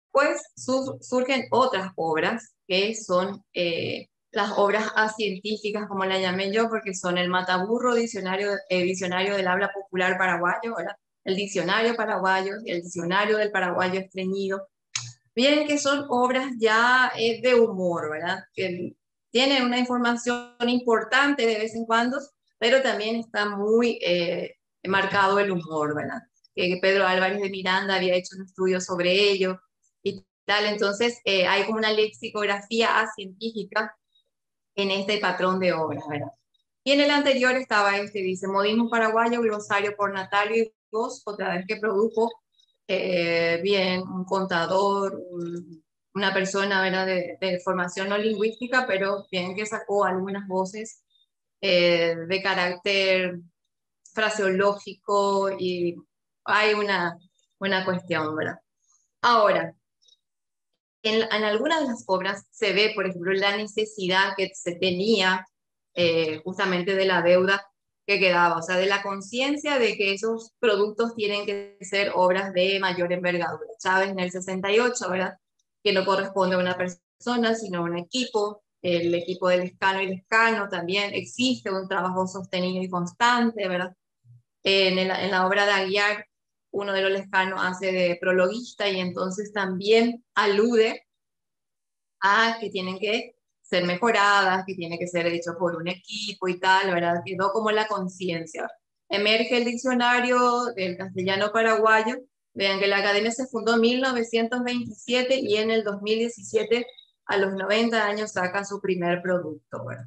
Speaker 2: Pues su, surgen otras obras, que son eh, las obras acientíficas, como la llamé yo, porque son el Mataburro, diccionario, eh, diccionario del habla popular paraguayo, ¿verdad? El diccionario paraguayo, el diccionario del paraguayo estreñido. Bien, que son obras ya eh, de humor, ¿verdad? Que tienen una información importante de vez en cuando, pero también está muy eh, marcado el humor, ¿verdad? Que Pedro Álvarez de Miranda había hecho un estudio sobre ello y tal. Entonces, eh, hay como una lexicografía científica en este patrón de obras, ¿verdad? Y en el anterior estaba este, dice, modismo paraguayo, glosario por Natalio y Vos, otra vez que produjo eh, bien un contador, un, una persona, ¿verdad? De, de, formación no lingüística, pero bien que sacó algunas voces eh, de carácter fraseológico y hay una, una cuestión, ¿verdad? Ahora, en, en algunas de las obras se ve, por ejemplo, la necesidad que se tenía eh, justamente de la deuda que quedaba, o sea, de la conciencia de que esos productos tienen que ser obras de mayor envergadura. Chávez en el sesenta y ocho, ¿verdad? Que no corresponde a una persona, sino a un equipo, el equipo del Lescano y Lescano también existe un trabajo sostenido y constante, ¿verdad? En, el, en la obra de Aguiar, uno de los Lescanos hace de prologuista y entonces también alude a que tienen que ser mejoradas, que tiene que ser hecho por un equipo y tal, ¿verdad? Quedó como la conciencia. Emerge el diccionario del castellano paraguayo. Vean que la academia se fundó en mil novecientos veintisiete y en el dos mil diecisiete, a los noventa años, saca su primer producto, ¿verdad?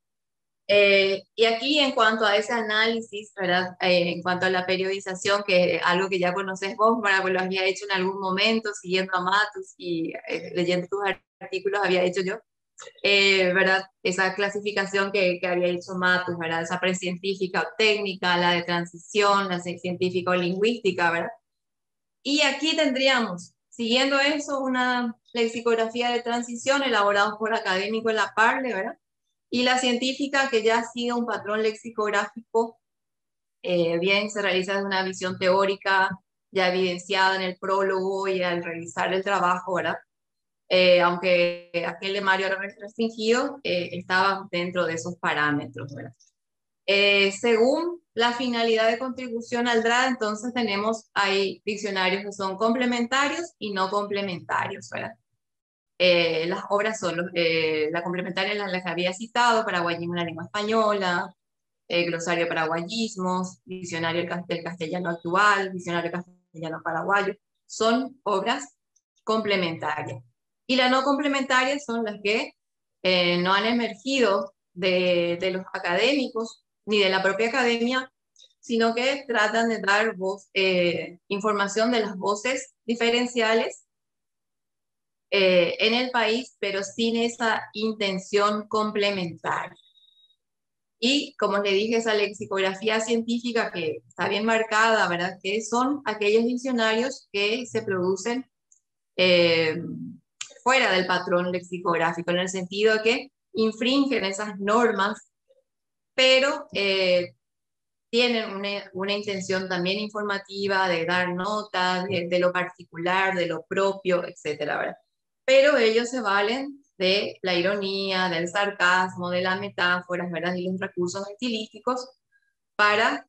Speaker 2: Eh, y aquí en cuanto a ese análisis, ¿verdad? Eh, en cuanto a la periodización, que es algo que ya conoces vos, ¿verdad? Pues lo había hecho en algún momento, siguiendo a Matus y eh, leyendo tus artículos, había hecho yo, eh, ¿verdad? Esa clasificación que, que había hecho Matus, ¿verdad? Esa precientífica o técnica, la de transición, la científica o lingüística, ¿verdad? Y aquí tendríamos, siguiendo eso, una lexicografía de transición elaborada por académico en la Parle, ¿verdad? Y la científica que ya sigue un patrón lexicográfico, eh, bien se realiza desde una visión teórica ya evidenciada en el prólogo y al realizar el trabajo, ¿verdad? Eh, aunque aquel de Mario era restringido, eh, estaba dentro de esos parámetros, ¿verdad? Eh, según la finalidad de contribución al D R A, entonces tenemos, hay diccionarios que son complementarios y no complementarios, ¿verdad? Eh, las obras son, los, eh, la complementaria las, las que había citado, Paraguayismo en la lengua española, eh, Glosario de Paraguayismos, Diccionario del Castellano Actual, Diccionario Castellano Paraguayo, son obras complementarias. Y las no complementarias son las que eh, no han emergido de, de los académicos ni de la propia academia, sino que tratan de dar voz, eh, información de las voces diferenciales eh, en el país, pero sin esa intención complementaria. Y como le dije, esa lexicografía científica que está bien marcada, ¿verdad? Que son aquellos diccionarios que se producen eh, fuera del patrón lexicográfico, en el sentido de que infringen esas normas, pero eh, tienen una, una, intención también informativa de dar nota de, de lo particular, de lo propio, etcétera, ¿verdad? Pero ellos se valen de la ironía, del sarcasmo, de las metáforas, ¿verdad? Y los recursos estilísticos para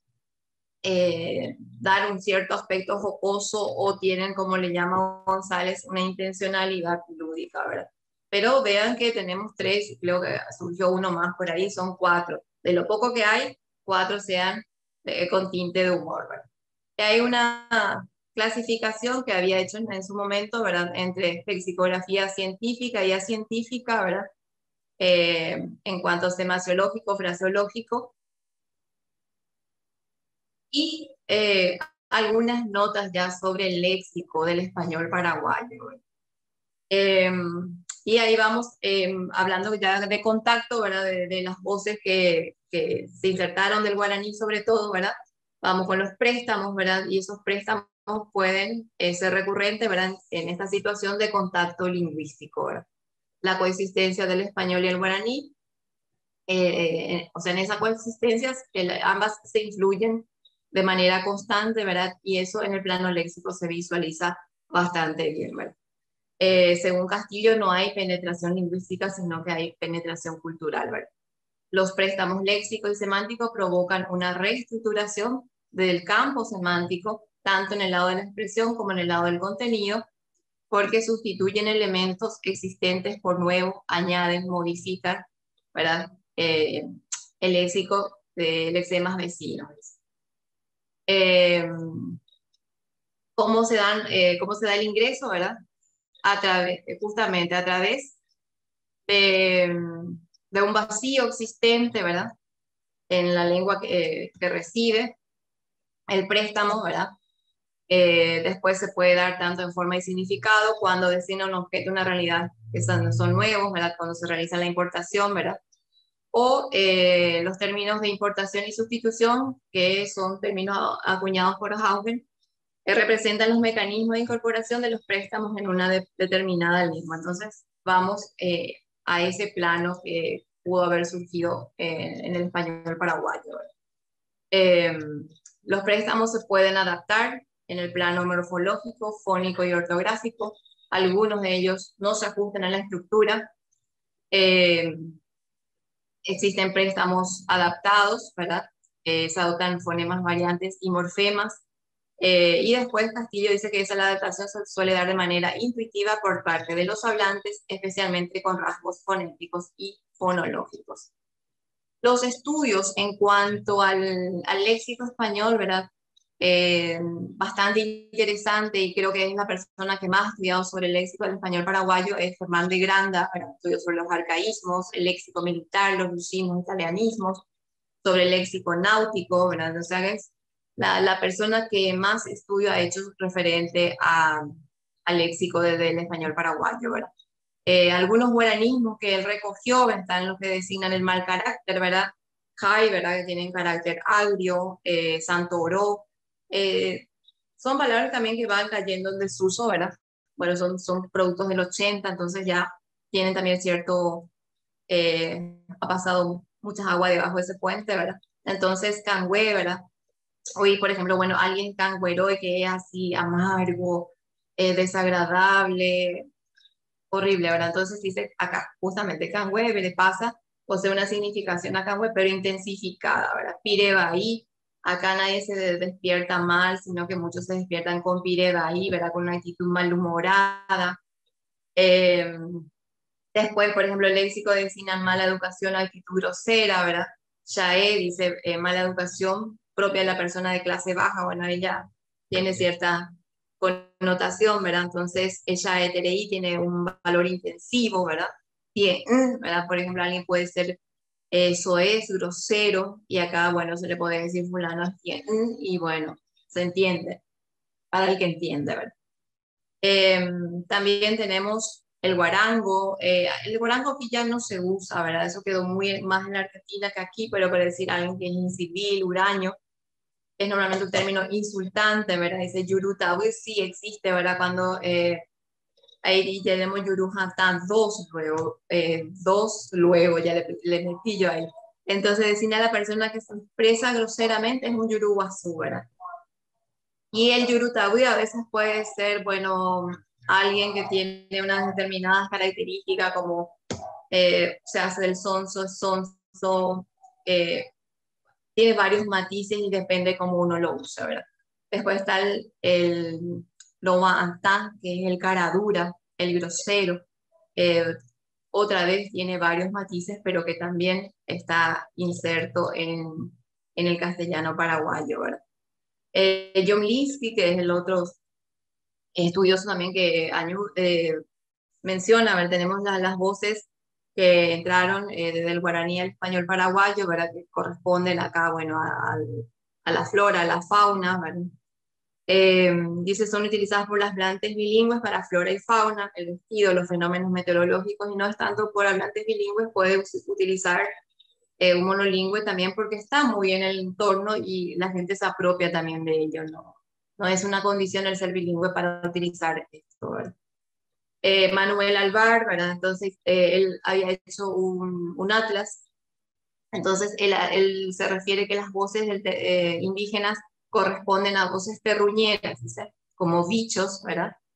Speaker 2: eh, dar un cierto aspecto jocoso o tienen, como le llama González, una intencionalidad lúdica, ¿verdad? Pero vean que tenemos tres, creo que surgió uno más por ahí, son cuatro. De lo poco que hay, cuatro sean eh, con tinte de humor, ¿verdad? Y hay una clasificación que había hecho en, en su momento, ¿verdad? Entre lexicografía científica y acientífica, ¿verdad? Eh, en cuanto a semasiológico, fraseológico, y eh, algunas notas ya sobre el léxico del español paraguayo. Eh, y ahí vamos eh, hablando ya de contacto, ¿verdad? De, de las voces que, que se insertaron del guaraní sobre todo, ¿verdad? Vamos con los préstamos, ¿verdad? Y esos préstamos pueden eh, ser recurrentes, ¿verdad? En esta situación de contacto lingüístico, ¿verdad? La coexistencia del español y el guaraní, eh, eh, o sea, en esa coexistencia el, ambas se influyen de manera constante, ¿verdad? Y eso en el plano léxico se visualiza bastante bien, ¿verdad? Eh, según Castillo, no hay penetración lingüística, sino que hay penetración cultural, ¿verdad? Los préstamos léxicos y semánticos provocan una reestructuración del campo semántico, tanto en el lado de la expresión como en el lado del contenido, porque sustituyen elementos existentes por nuevos, añaden, modifican, ¿verdad? Eh, el léxico de lexemas vecinos. Eh, ¿cómo se dan, eh, cómo se da el ingreso, ¿verdad? A través, justamente a través de, de un vacío existente, ¿verdad? En la lengua que, que recibe el préstamo, ¿verdad? Eh, después se puede dar tanto en forma y significado cuando designa un objeto, una realidad que son, son nuevos, ¿verdad? Cuando se realiza la importación, ¿verdad? O eh, los términos de importación y sustitución, que son términos acuñados por Haugen, que representan los mecanismos de incorporación de los préstamos en una de, determinada lengua. Entonces, vamos eh, a ese plano que pudo haber surgido eh, en el español paraguayo. Eh, los préstamos se pueden adaptar en el plano morfológico, fónico y ortográfico. Algunos de ellos no se ajustan a la estructura. Eh, existen préstamos adaptados, ¿verdad? Eh, se adoptan fonemas, variantes y morfemas. Eh, y después Castillo dice que esa la adaptación se suele dar de manera intuitiva por parte de los hablantes, especialmente con rasgos fonéticos y fonológicos. Los estudios en cuanto al, al léxico español, ¿verdad? Eh, bastante interesante, y creo que es la persona que más ha estudiado sobre el léxico del español paraguayo, es Germán de Granda, ¿verdad? Estudios sobre los arcaísmos, el léxico militar, los lucismos, italianismos, sobre el léxico náutico, ¿verdad? O sea, es la, la persona que más estudio ha hecho referente a, al léxico de, del español paraguayo, ¿verdad? Eh, algunos guaranismos que él recogió están los que designan el mal carácter, ¿verdad? Jai, ¿verdad? Que tienen carácter agrio, eh, santo oro. Eh, son palabras también que van cayendo en desuso, ¿verdad? Bueno, son, son productos del ochenta, entonces ya tienen también cierto, eh, ha pasado muchas aguas debajo de ese puente, ¿verdad? Entonces, cangüe, ¿verdad? Hoy, por ejemplo, bueno, alguien cangüeroe que es así amargo, eh, desagradable, horrible, ¿verdad? Entonces dice acá, justamente cangüe le pasa, posee una significación a cangüe, pero intensificada, ¿verdad? Pirebaí, acá nadie se despierta mal, sino que muchos se despiertan con pirebaí, ¿verdad? Con una actitud malhumorada. Eh, después, por ejemplo, el léxico designa mala educación, actitud grosera, ¿verdad? Yaé dice eh, mala educación propia de la persona de clase baja, bueno, ella tiene cierta connotación, ¿verdad? Entonces, ella eterei tiene un valor intensivo, ¿verdad? Tiene, ¿verdad? Por ejemplo, alguien puede ser eh, soez, grosero, y acá, bueno, se le puede decir fulano tiene, y bueno, se entiende, para el que entiende, ¿verdad? Eh, también tenemos el guarango. Eh, el guarango aquí ya no se usa, ¿verdad? Eso quedó muy más en la Argentina que aquí, pero para decir a alguien que es incivil, huraño, es normalmente un término insultante, ¿verdad? Dice yurutabu, sí existe, ¿verdad? Cuando eh, ahí tenemos yurujatán, dos luego, eh, dos luego, ya le, le metí yo ahí. Entonces, designa a la persona que se expresa groseramente es un yuruguazú, ¿verdad? Y el yurutabu a veces puede ser, bueno, alguien que tiene unas determinadas características como eh, se hace del sonso, sonso, eh, tiene varios matices y depende cómo uno lo usa, ¿verdad? Después está el, el loma antá, que es el cara dura, el grosero. Eh, otra vez tiene varios matices, pero que también está inserto en, en el castellano paraguayo, ¿verdad? Eh, John Linsky, que es el otro estudioso también que año, eh, menciona, a ver, tenemos la, las voces que entraron eh, desde el guaraní al español paraguayo, ¿verdad? Que corresponden acá, bueno, a, a la flora, a la fauna, ¿verdad? Eh, dice, son utilizadas por las hablantes bilingües para flora y fauna, el vestido, los fenómenos meteorológicos, y no es tanto por hablantes bilingües, puede utilizar eh, un monolingüe también porque está muy en el entorno y la gente se apropia también de ello, ¿no? No es una condición el ser bilingüe para utilizar esto, ¿verdad? Eh, Manuel Alvar, ¿verdad? Entonces, eh, él había hecho un, un atlas, entonces él, él, se refiere que las voces del, eh, indígenas corresponden a voces terruñeras, ¿sí? Como bichos, ¿verdad?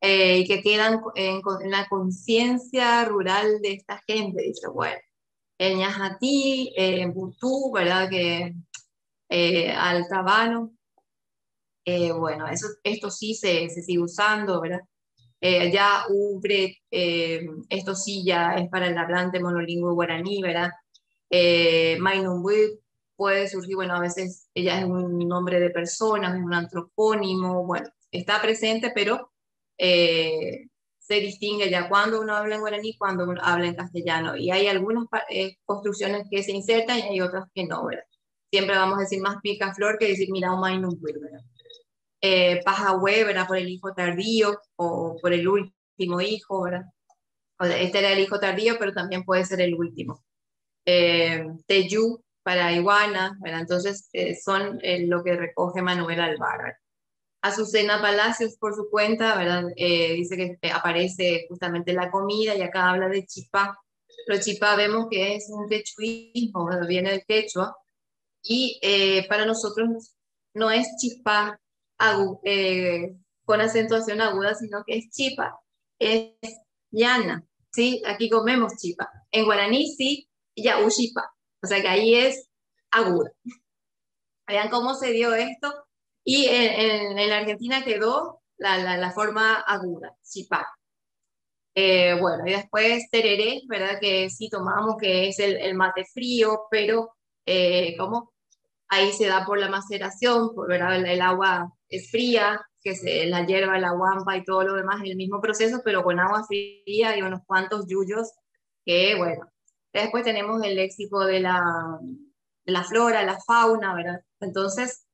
Speaker 2: eh, y que quedan en, en la conciencia rural de esta gente. Dice, bueno, el ñajatí, eh, butú, ¿verdad? Que eh, al tabano, eh, bueno, eso, esto sí se, se sigue usando, ¿verdad? Eh, ya ubre, eh, esto sí ya es para el hablante monolingüe guaraní, ¿verdad? Eh, Mainumbuit puede surgir, bueno, a veces ella es un nombre de persona, es un antropónimo, bueno, está presente, pero eh, se distingue ya cuando uno habla en guaraní, cuando uno habla en castellano. Y hay algunas eh, construcciones que se insertan y hay otras que no, ¿verdad? Siempre vamos a decir más picaflor que decir mira un Mainumbuit, ¿verdad? Eh, Pajahue, ¿verdad? Por el hijo tardío o por el último hijo, ¿verdad? O sea, este era el hijo tardío, pero también puede ser el último. Eh, Teyú para iguana, ¿verdad? Entonces eh, son eh, lo que recoge Manuel Alvar. Azucena Palacios por su cuenta, ¿verdad? Eh, dice que eh, aparece justamente la comida y acá habla de chipá. Pero chipá vemos que es un quechuismo, ¿verdad? Viene del quechua y eh, para nosotros no es chipá agu, eh, con acentuación aguda, sino que es chipa, es llana, ¿sí? Aquí comemos chipa. En guaraní sí, ya chipa, o sea que ahí es aguda. Vean cómo se dio esto y en, en, en la Argentina quedó la, la, la forma aguda, chipa. Eh, bueno, y después tereré, ¿verdad? Que sí tomamos, que es el, el mate frío, pero eh, ¿cómo? Ahí se da por la maceración, por, ¿verdad? El, el agua es fría, que se, la hierba, la guampa y todo lo demás es el mismo proceso, pero con agua fría y unos cuantos yuyos que, bueno. Después tenemos el léxico de la, de la flora, la fauna, ¿verdad? Entonces,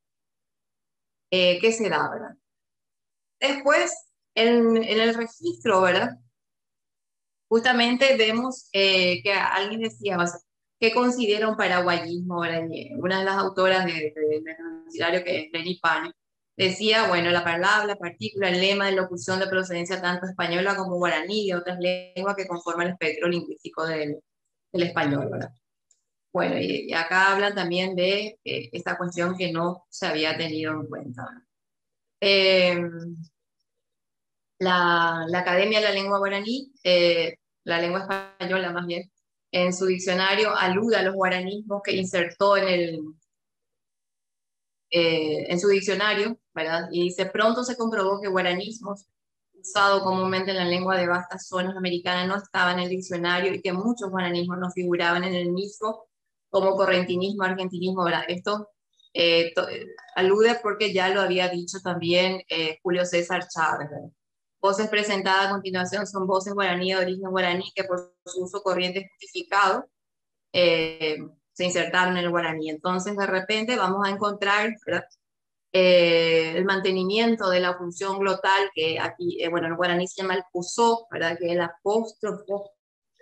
Speaker 2: eh, ¿qué se da, verdad? Después, en, en el registro, ¿verdad? Justamente vemos eh, que alguien decía, o sea, ¿qué considera un paraguayismo? ¿Verdad? Una de las autoras de, de, del diccionario, que es Lenny Pane, decía, bueno, la palabra, la partícula, el lema de locución de procedencia tanto española como guaraní y otras lenguas que conforman el espectro lingüístico del, del español, ¿verdad? Bueno, y, y acá hablan también de eh, esta cuestión que no se había tenido en cuenta. Eh, la, la Academia de la Lengua Guaraní, eh, la lengua española más bien, en su diccionario alude a los guaranismos que insertó en, el, eh, en su diccionario, ¿verdad? Y dice, pronto se comprobó que guaranismos, usado comúnmente en la lengua de vastas zonas americanas, no estaban en el diccionario y que muchos guaranismos no figuraban en el mismo, como correntinismo, argentinismo, ¿verdad? Esto eh, to, eh, alude porque ya lo había dicho también eh, Julio César Chávez, ¿verdad? Voces presentadas a continuación son voces guaraní de origen guaraní que por su uso corriente justificado eh, se insertaron en el guaraní. Entonces, de repente vamos a encontrar, ¿verdad? Eh, el mantenimiento de la función glotal, que aquí, eh, bueno, en guaraní se llama el pusó, ¿verdad? Que el apóstrofo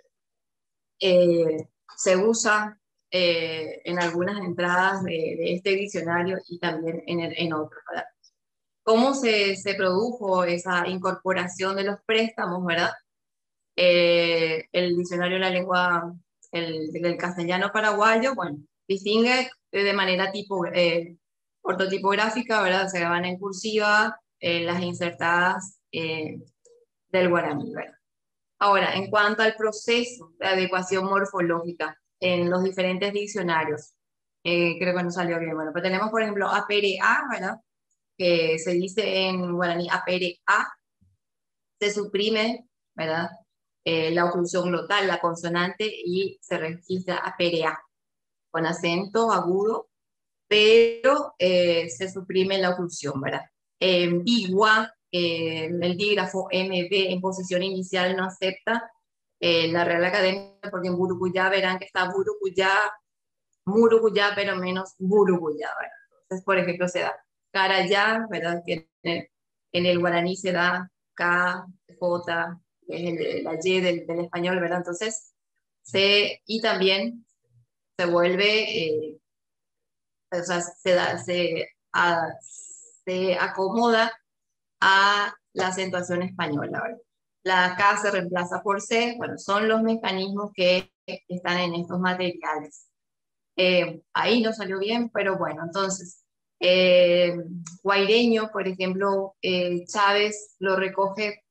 Speaker 2: eh, se usa eh, en algunas entradas de, de, este diccionario y también en, el, en otros, ¿verdad? ¿Cómo se, se produjo esa incorporación de los préstamos, ¿verdad? Eh, el diccionario de la lengua, el, del castellano paraguayo, bueno, distingue de manera tipo, eh, ortotipográfica, ¿verdad? Se van en cursiva eh, las insertadas eh, del guaraní, ¿verdad? Ahora, en cuanto al proceso de adecuación morfológica en los diferentes diccionarios, eh, creo que no salió bien. Bueno, pues tenemos, por ejemplo, apere-a, ¿verdad? Que se dice en guaraní apere-a, se suprime, ¿verdad? Eh, la oclusión glotal, la consonante, y se registra apere-a, con acento agudo, pero eh, se suprime la oclusión, ¿verdad? En bigua, eh, el dígrafo M B en posición inicial no acepta eh, la Real Academia, porque en Burucuyá verán que está Burucuyá, Murucuyá, pero menos Burucuyá, ¿verdad? Entonces, por ejemplo, se da Carayá, ¿verdad? Que en el, en el guaraní se da K, J, que es el, la Y del, del español, ¿verdad? Entonces, se, y también se vuelve, eh, o sea, se, da, se, a, se acomoda a la acentuación española, ¿verdad? La K se reemplaza por C, bueno, son los mecanismos que están en estos materiales. Eh, ahí no salió bien, pero bueno, entonces, eh, Guaireño, por ejemplo, eh, Chávez lo recoge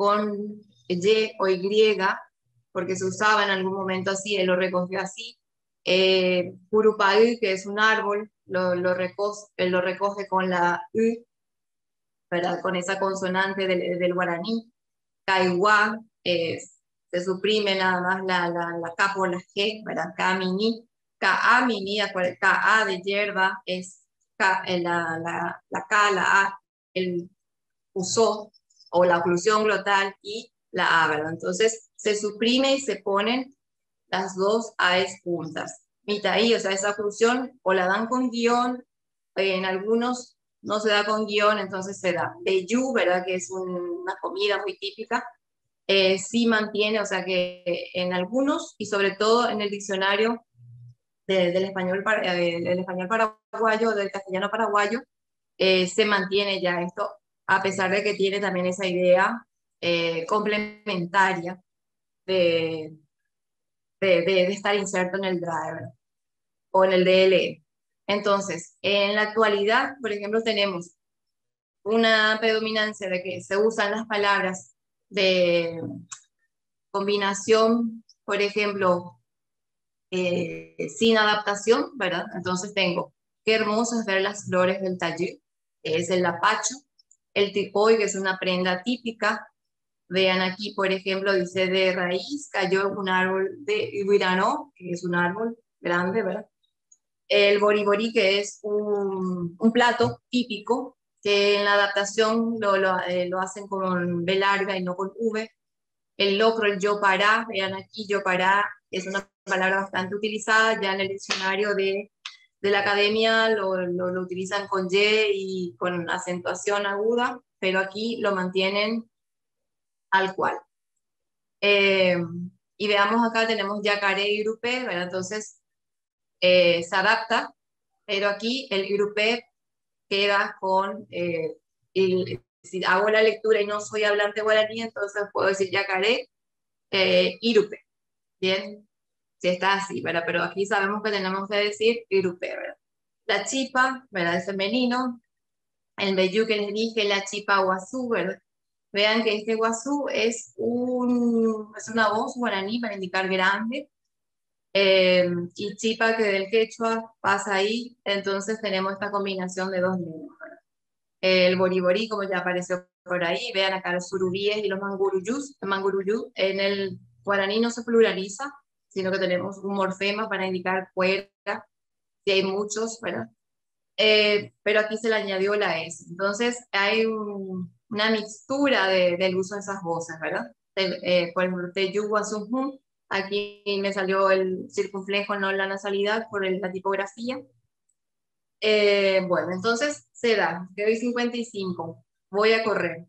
Speaker 2: con Y o Y, porque se usaba en algún momento así, él lo recogió así. Eh, Curupayú, que es un árbol, lo, lo, recoge, él lo recoge con la U, ¿verdad? Con esa consonante del, del guaraní. Caiguá, eh, se suprime nada más la, la, la K por la G, ¿verdad? Camini, Ka mini, Ka de hierba, es K, eh, la, la, la K, la A, el usó, o la oclusión glotal y la A, ¿verdad? Entonces se suprime y se ponen las dos A's juntas. Mitaí, o sea, esa oclusión o la dan con guión, eh, en algunos no se da con guión, entonces se da. De yu, ¿verdad? Que es un, una comida muy típica, eh, sí mantiene, o sea que en algunos, y sobre todo en el diccionario de, del, español, eh, del español paraguayo, del castellano paraguayo, eh, se mantiene ya esto, a pesar de que tiene también esa idea eh, complementaria de, de, de, de, estar inserto en el driver o en el D L E. Entonces, en la actualidad, por ejemplo, tenemos una predominancia de que se usan las palabras de combinación, por ejemplo, eh, sin adaptación, ¿verdad? Entonces tengo, qué hermoso es ver las flores del tallí, es el lapacho, el tipoy, que es una prenda típica. Vean aquí, por ejemplo, dice de raíz cayó un árbol de Ibirano, que es un árbol grande, ¿verdad? El boriborí, que es un, un plato típico, que en la adaptación lo, lo, eh, lo hacen con B larga y no con V. El locro, el yo para, vean aquí, yo para, es una palabra bastante utilizada, ya en el diccionario de, de la academia lo, lo, lo utilizan con Y y con acentuación aguda, pero aquí lo mantienen al cual. Eh, y veamos acá, tenemos yacaré y grupé, ¿verdad? Entonces eh, se adapta, pero aquí el grupé queda con, eh, el, si hago la lectura y no soy hablante guaraní, entonces puedo decir yacaré, eh, irupe, ¿bien? Si está así, ¿verdad? Pero aquí sabemos que tenemos que decir irupe, ¿verdad? La chipa, ¿verdad? Es femenino. El meyú que les dije, la chipa guazú, ¿verdad? Vean que este guazú es, un, es una voz guaraní para indicar grande. Eh, y chipa, que del quechua pasa ahí. Entonces tenemos esta combinación de dos lenguas, ¿verdad? El boriborí, como ya apareció por ahí. Vean acá los surubíes y los manguruyús. El manguruyú en el guaraní no se pluraliza, sino que tenemos un morfema para indicar fuera, si hay muchos, ¿verdad? Eh, pero aquí se le añadió la S. Entonces hay un, una mixtura de, del uso de esas voces, ¿verdad? El, eh, por ejemplo, Teyú, Azumhum, aquí me salió el circunflejo, no la nasalidad, por el, la tipografía. Eh, bueno, entonces se da, que doy cincuenta y cinco, voy a correr.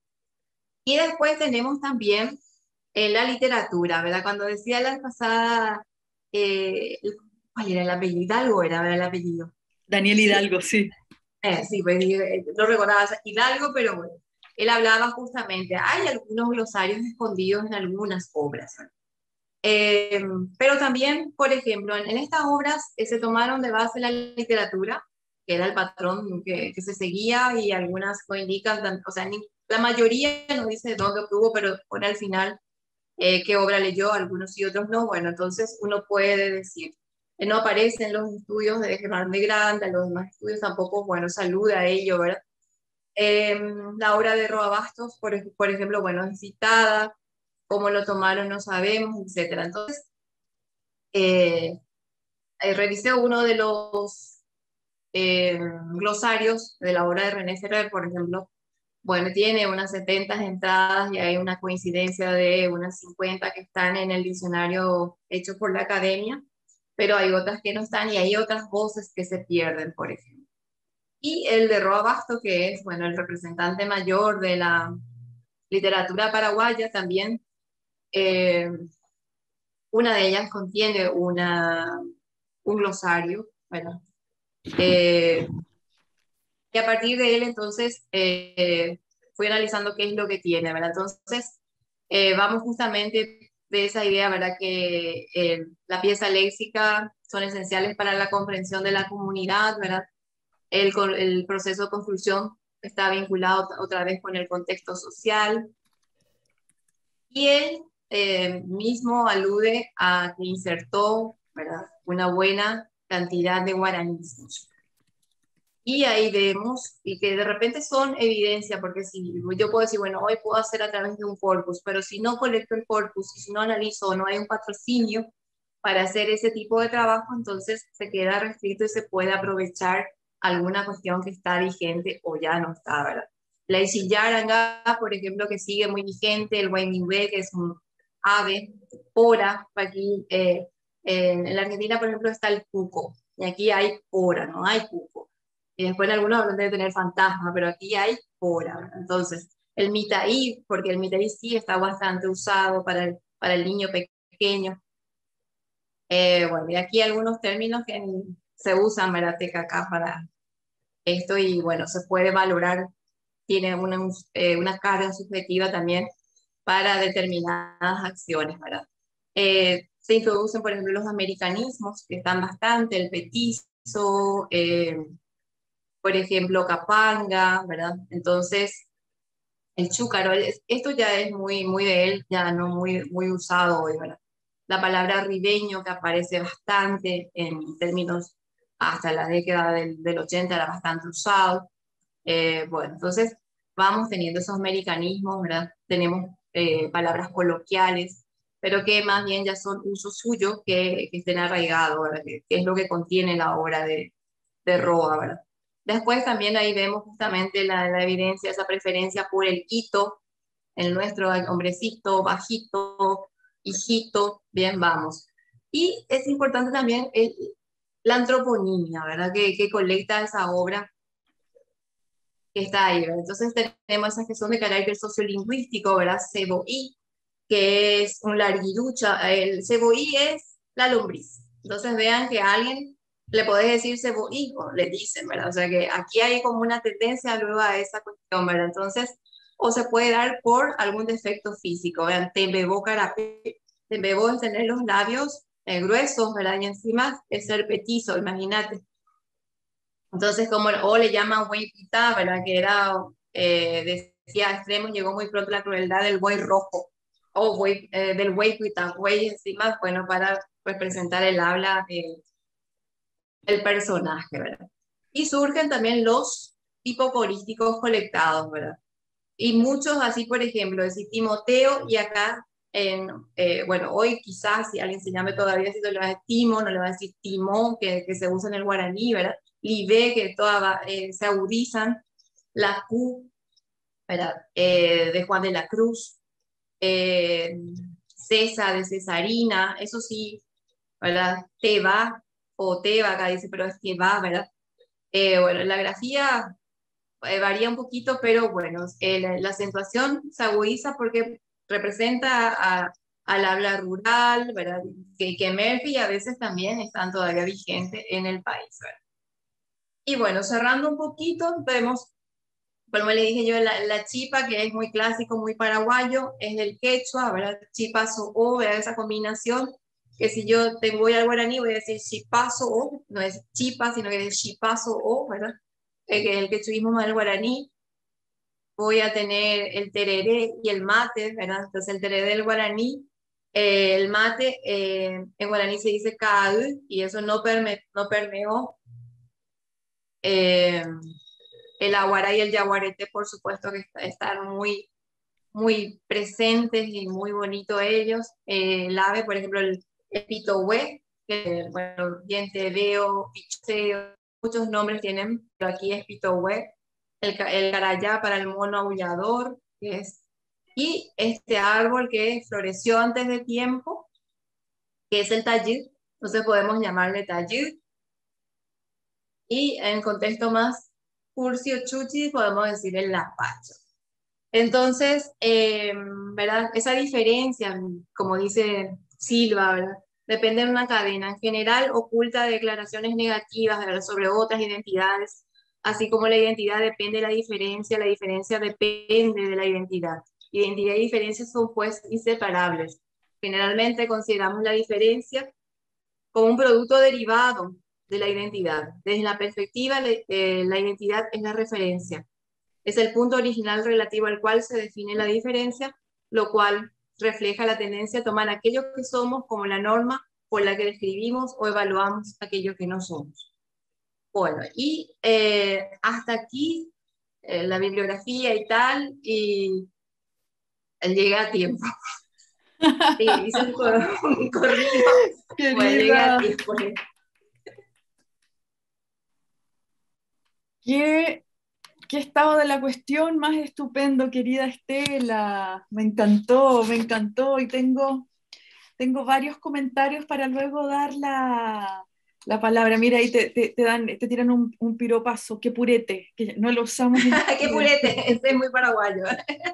Speaker 2: Y después tenemos también eh, la literatura, ¿verdad? Cuando decía la pasada, eh, ¿cuál era el apellido? Hidalgo era, ¿verdad? El apellido.
Speaker 1: Daniel
Speaker 2: ¿Sí?
Speaker 1: Hidalgo, sí.
Speaker 2: Eh, sí, pues eh, no recordaba Hidalgo, pero bueno, él hablaba justamente, hay algunos glosarios escondidos en algunas obras, ¿verdad? Eh, pero también, por ejemplo, en, en estas obras eh, se tomaron de base la literatura, que era el patrón que, que se seguía, y algunas lo indican, o sea, ni, la mayoría no dice dónde obtuvo, pero pone al final eh, qué obra leyó, algunos y otros no. Bueno, entonces uno puede decir, eh, no aparecen los estudios de Germán de Granda, los demás estudios tampoco, bueno, saluda a ello, ¿verdad? Eh, la obra de Roa Bastos, por, por ejemplo, bueno, es citada, cómo lo tomaron no sabemos, etcétera. Entonces, eh, eh, revisé uno de los eh, glosarios de la obra de René Ferrer, por ejemplo. Bueno, tiene unas setenta entradas y hay una coincidencia de unas cincuenta que están en el diccionario hecho por la academia, pero hay otras que no están y hay otras voces que se pierden, por ejemplo. Y el de Roa Basto, que es, bueno, el representante mayor de la literatura paraguaya también, eh, una de ellas contiene una, un glosario, bueno, eh, y a partir de él entonces eh, fui analizando qué es lo que tiene, ¿verdad? Entonces eh, vamos justamente de esa idea, ¿verdad? Que eh, la pieza léxica son esenciales para la comprensión de la comunidad, ¿verdad? El, el proceso de construcción está vinculado otra vez con el contexto social. Y él eh, mismo alude a que insertó, ¿verdad?, una buena cantidad de guaranismos. Y ahí vemos, y que de repente son evidencia, porque si yo puedo decir, bueno, hoy puedo hacer a través de un corpus, pero si no colecto el corpus, y si no analizo, o no hay un patrocinio para hacer ese tipo de trabajo, entonces se queda restricto y se puede aprovechar alguna cuestión que está vigente o ya no está, ¿verdad? La Isillaranga, por ejemplo, que sigue muy vigente, el Guaynibé, que es un ave, pora, aquí eh, en la Argentina, por ejemplo, está el cuco, y aquí hay pora, no hay cuco. Y después algunos hablan de tener fantasma, pero aquí hay pora, ¿verdad? Entonces, el mitaí, porque el mitaí sí está bastante usado para el, para el niño pequeño. Eh, bueno, y aquí algunos términos que se usan, ¿verdad?, acá para esto, y bueno, se puede valorar, tiene una, eh, una carga subjetiva también para determinadas acciones, ¿verdad? Eh, se introducen, por ejemplo, los americanismos, que están bastante, el petizo, eh, por ejemplo, capanga, ¿verdad? Entonces, el chúcaro, esto ya es muy, muy de él, ya no muy, muy usado hoy, ¿verdad? La palabra ribeño, que aparece bastante en términos hasta la década del, del ochenta, era bastante usado. Eh, bueno, entonces vamos teniendo esos americanismos, ¿verdad? Tenemos eh, palabras coloquiales, pero que más bien ya son uso suyo que, que estén arraigados, ¿verdad? Que, que es lo que contiene la obra de, de Roa, ¿verdad? Después también ahí vemos justamente la, la evidencia, esa preferencia por el hito, el nuestro el hombrecito, bajito, hijito, bien, vamos. Y es importante también el, la antroponimia, ¿verdad? Que, que colecta esa obra que está ahí, ¿verdad? Entonces tenemos esas que son de carácter sociolingüístico, ¿verdad? Ceboí, que es un larguirucha, el ceboí es la lombriz. Entonces vean que a alguien le podés decir ceboí, o le dicen, ¿verdad? O sea que aquí hay como una tendencia luego a esa cuestión, ¿verdad? Entonces, o se puede dar por algún defecto físico, vean, tembebó carapé, tembebó es tener los labios eh, gruesos, ¿verdad? Y encima es ser petizo, imagínate. Entonces, como o le llaman buey pitá, ¿verdad? Que era, eh, decía extremo, llegó muy pronto la crueldad del buey rojo, o buey, eh, del buey pitá, buey encima, bueno, para representar el habla del, del personaje, ¿verdad? Y surgen también los hipocorísticos colectados, ¿verdad? Y muchos así, por ejemplo, decir Timoteo, y acá, en, eh, bueno, hoy quizás si alguien se llame todavía, si no le va a decir Timo, no le va a decir Timón, que, que se usa en el guaraní, ¿verdad? Libe, que todas eh, se agudizan, la Q, ¿verdad? Eh, de Juan de la Cruz, eh, César de Cesarina, eso sí, ¿verdad? Teba, o Teba, acá dice, pero es que va, ¿verdad? Eh, bueno, la grafía eh, varía un poquito, pero bueno, el, la acentuación se agudiza porque representa a, al habla rural, ¿verdad? Que, que Murphy a veces también están todavía vigentes en el país, ¿verdad? Y bueno, cerrando un poquito, vemos, como le dije yo, la, la chipa, que es muy clásico, muy paraguayo, es del quechua, ¿verdad? Chipazo o, ¿verdad? Esa combinación, que si yo te voy al guaraní voy a decir chipazo o, no es chipa, sino que es chipazo o, ¿verdad? Eh, que es el quechuismo más del guaraní. Voy a tener el tereré y el mate, ¿verdad? Entonces el tereré del guaraní, eh, el mate, eh, en guaraní se dice caú, y eso no, perme, no permeó. Eh, el aguará y el yaguarete, por supuesto, que están muy, muy presentes y muy bonitos ellos. Eh, el ave, por ejemplo, el, el pitohue, que, bueno, diente veo, picheo, muchos nombres tienen, pero aquí es pitohue. El, el carayá para el mono aullador, que es, y este árbol que floreció antes de tiempo, que es el tallid, entonces podemos llamarle tallid, y en contexto más cursi o chuchi podemos decir el lapacho. Entonces, eh, ¿verdad? Esa diferencia, como dice Silva, ¿verdad? Depende de una cadena. En general, oculta declaraciones negativas, ¿verdad?, sobre otras identidades, así como la identidad depende de la diferencia, la diferencia depende de la identidad. Identidad y diferencia son pues inseparables. Generalmente consideramos la diferencia como un producto derivado de la identidad. Desde la perspectiva, eh, la identidad es la referencia. Es el punto original relativo al cual se define la diferencia, lo cual refleja la tendencia a tomar aquello que somos como la norma por la que describimos o evaluamos aquello que no somos. Bueno, y eh, hasta aquí eh, la bibliografía y tal, y llegué a tiempo. Sí, hice un, cor un corrido, bueno, llegué a tiempo.
Speaker 1: ¿Qué, qué estado de la cuestión más estupendo, querida Estela? Me encantó, me encantó, y tengo, tengo varios comentarios para luego dar la, la palabra. Mira, ahí te, te, te dan, te tiran un, un piropazo, qué purete, que no lo usamos en
Speaker 2: ¡Qué purete! Ese es muy paraguayo.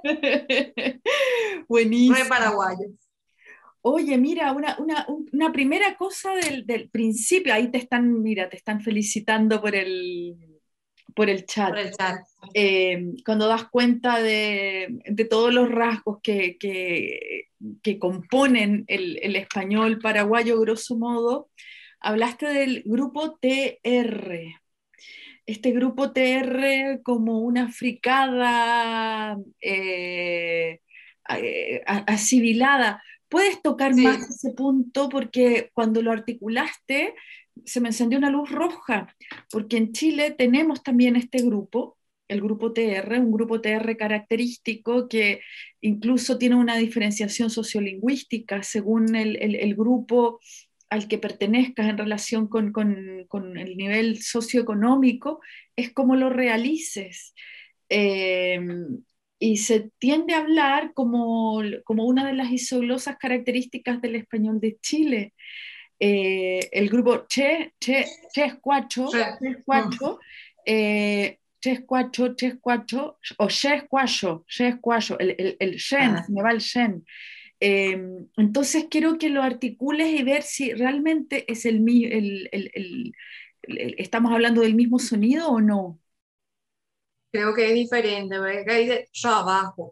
Speaker 1: Buenísimo.
Speaker 2: Muy paraguayo.
Speaker 1: Oye, mira, una, una, una primera cosa del, del principio, ahí te están, mira, te están felicitando por el, por el chat.
Speaker 2: Por el chat.
Speaker 1: Eh, cuando das cuenta de, de todos los rasgos que, que, que componen el, el español paraguayo, grosso modo, hablaste del grupo T R. Este grupo T R como una fricada eh, eh, asimilada. ¿Puedes tocar
Speaker 2: Sí.
Speaker 1: más ese punto? Porque cuando lo articulaste se me encendió una luz roja, porque en Chile tenemos también este grupo, el grupo T R, un grupo T R característico que incluso tiene una diferenciación sociolingüística según el, el, el grupo al que pertenezcas en relación con, con, con el nivel socioeconómico, es como lo realices. Eh, y se tiende a hablar como, como una de las isoglosas características del español de Chile. Eh, el grupo Che, Che, Che Escuacho,
Speaker 2: Sí.
Speaker 1: Che Escuacho, eh, Che Escuacho, Che Escuacho, o Che Escuacho, Che Escuacho, el, el, el Shen,
Speaker 2: Ah.
Speaker 1: me va el Shen. Eh, entonces quiero que lo articules y ver si realmente es el, el, el, el, el estamos hablando del mismo sonido o no.
Speaker 2: Creo que es diferente, porque acá dice trabajo.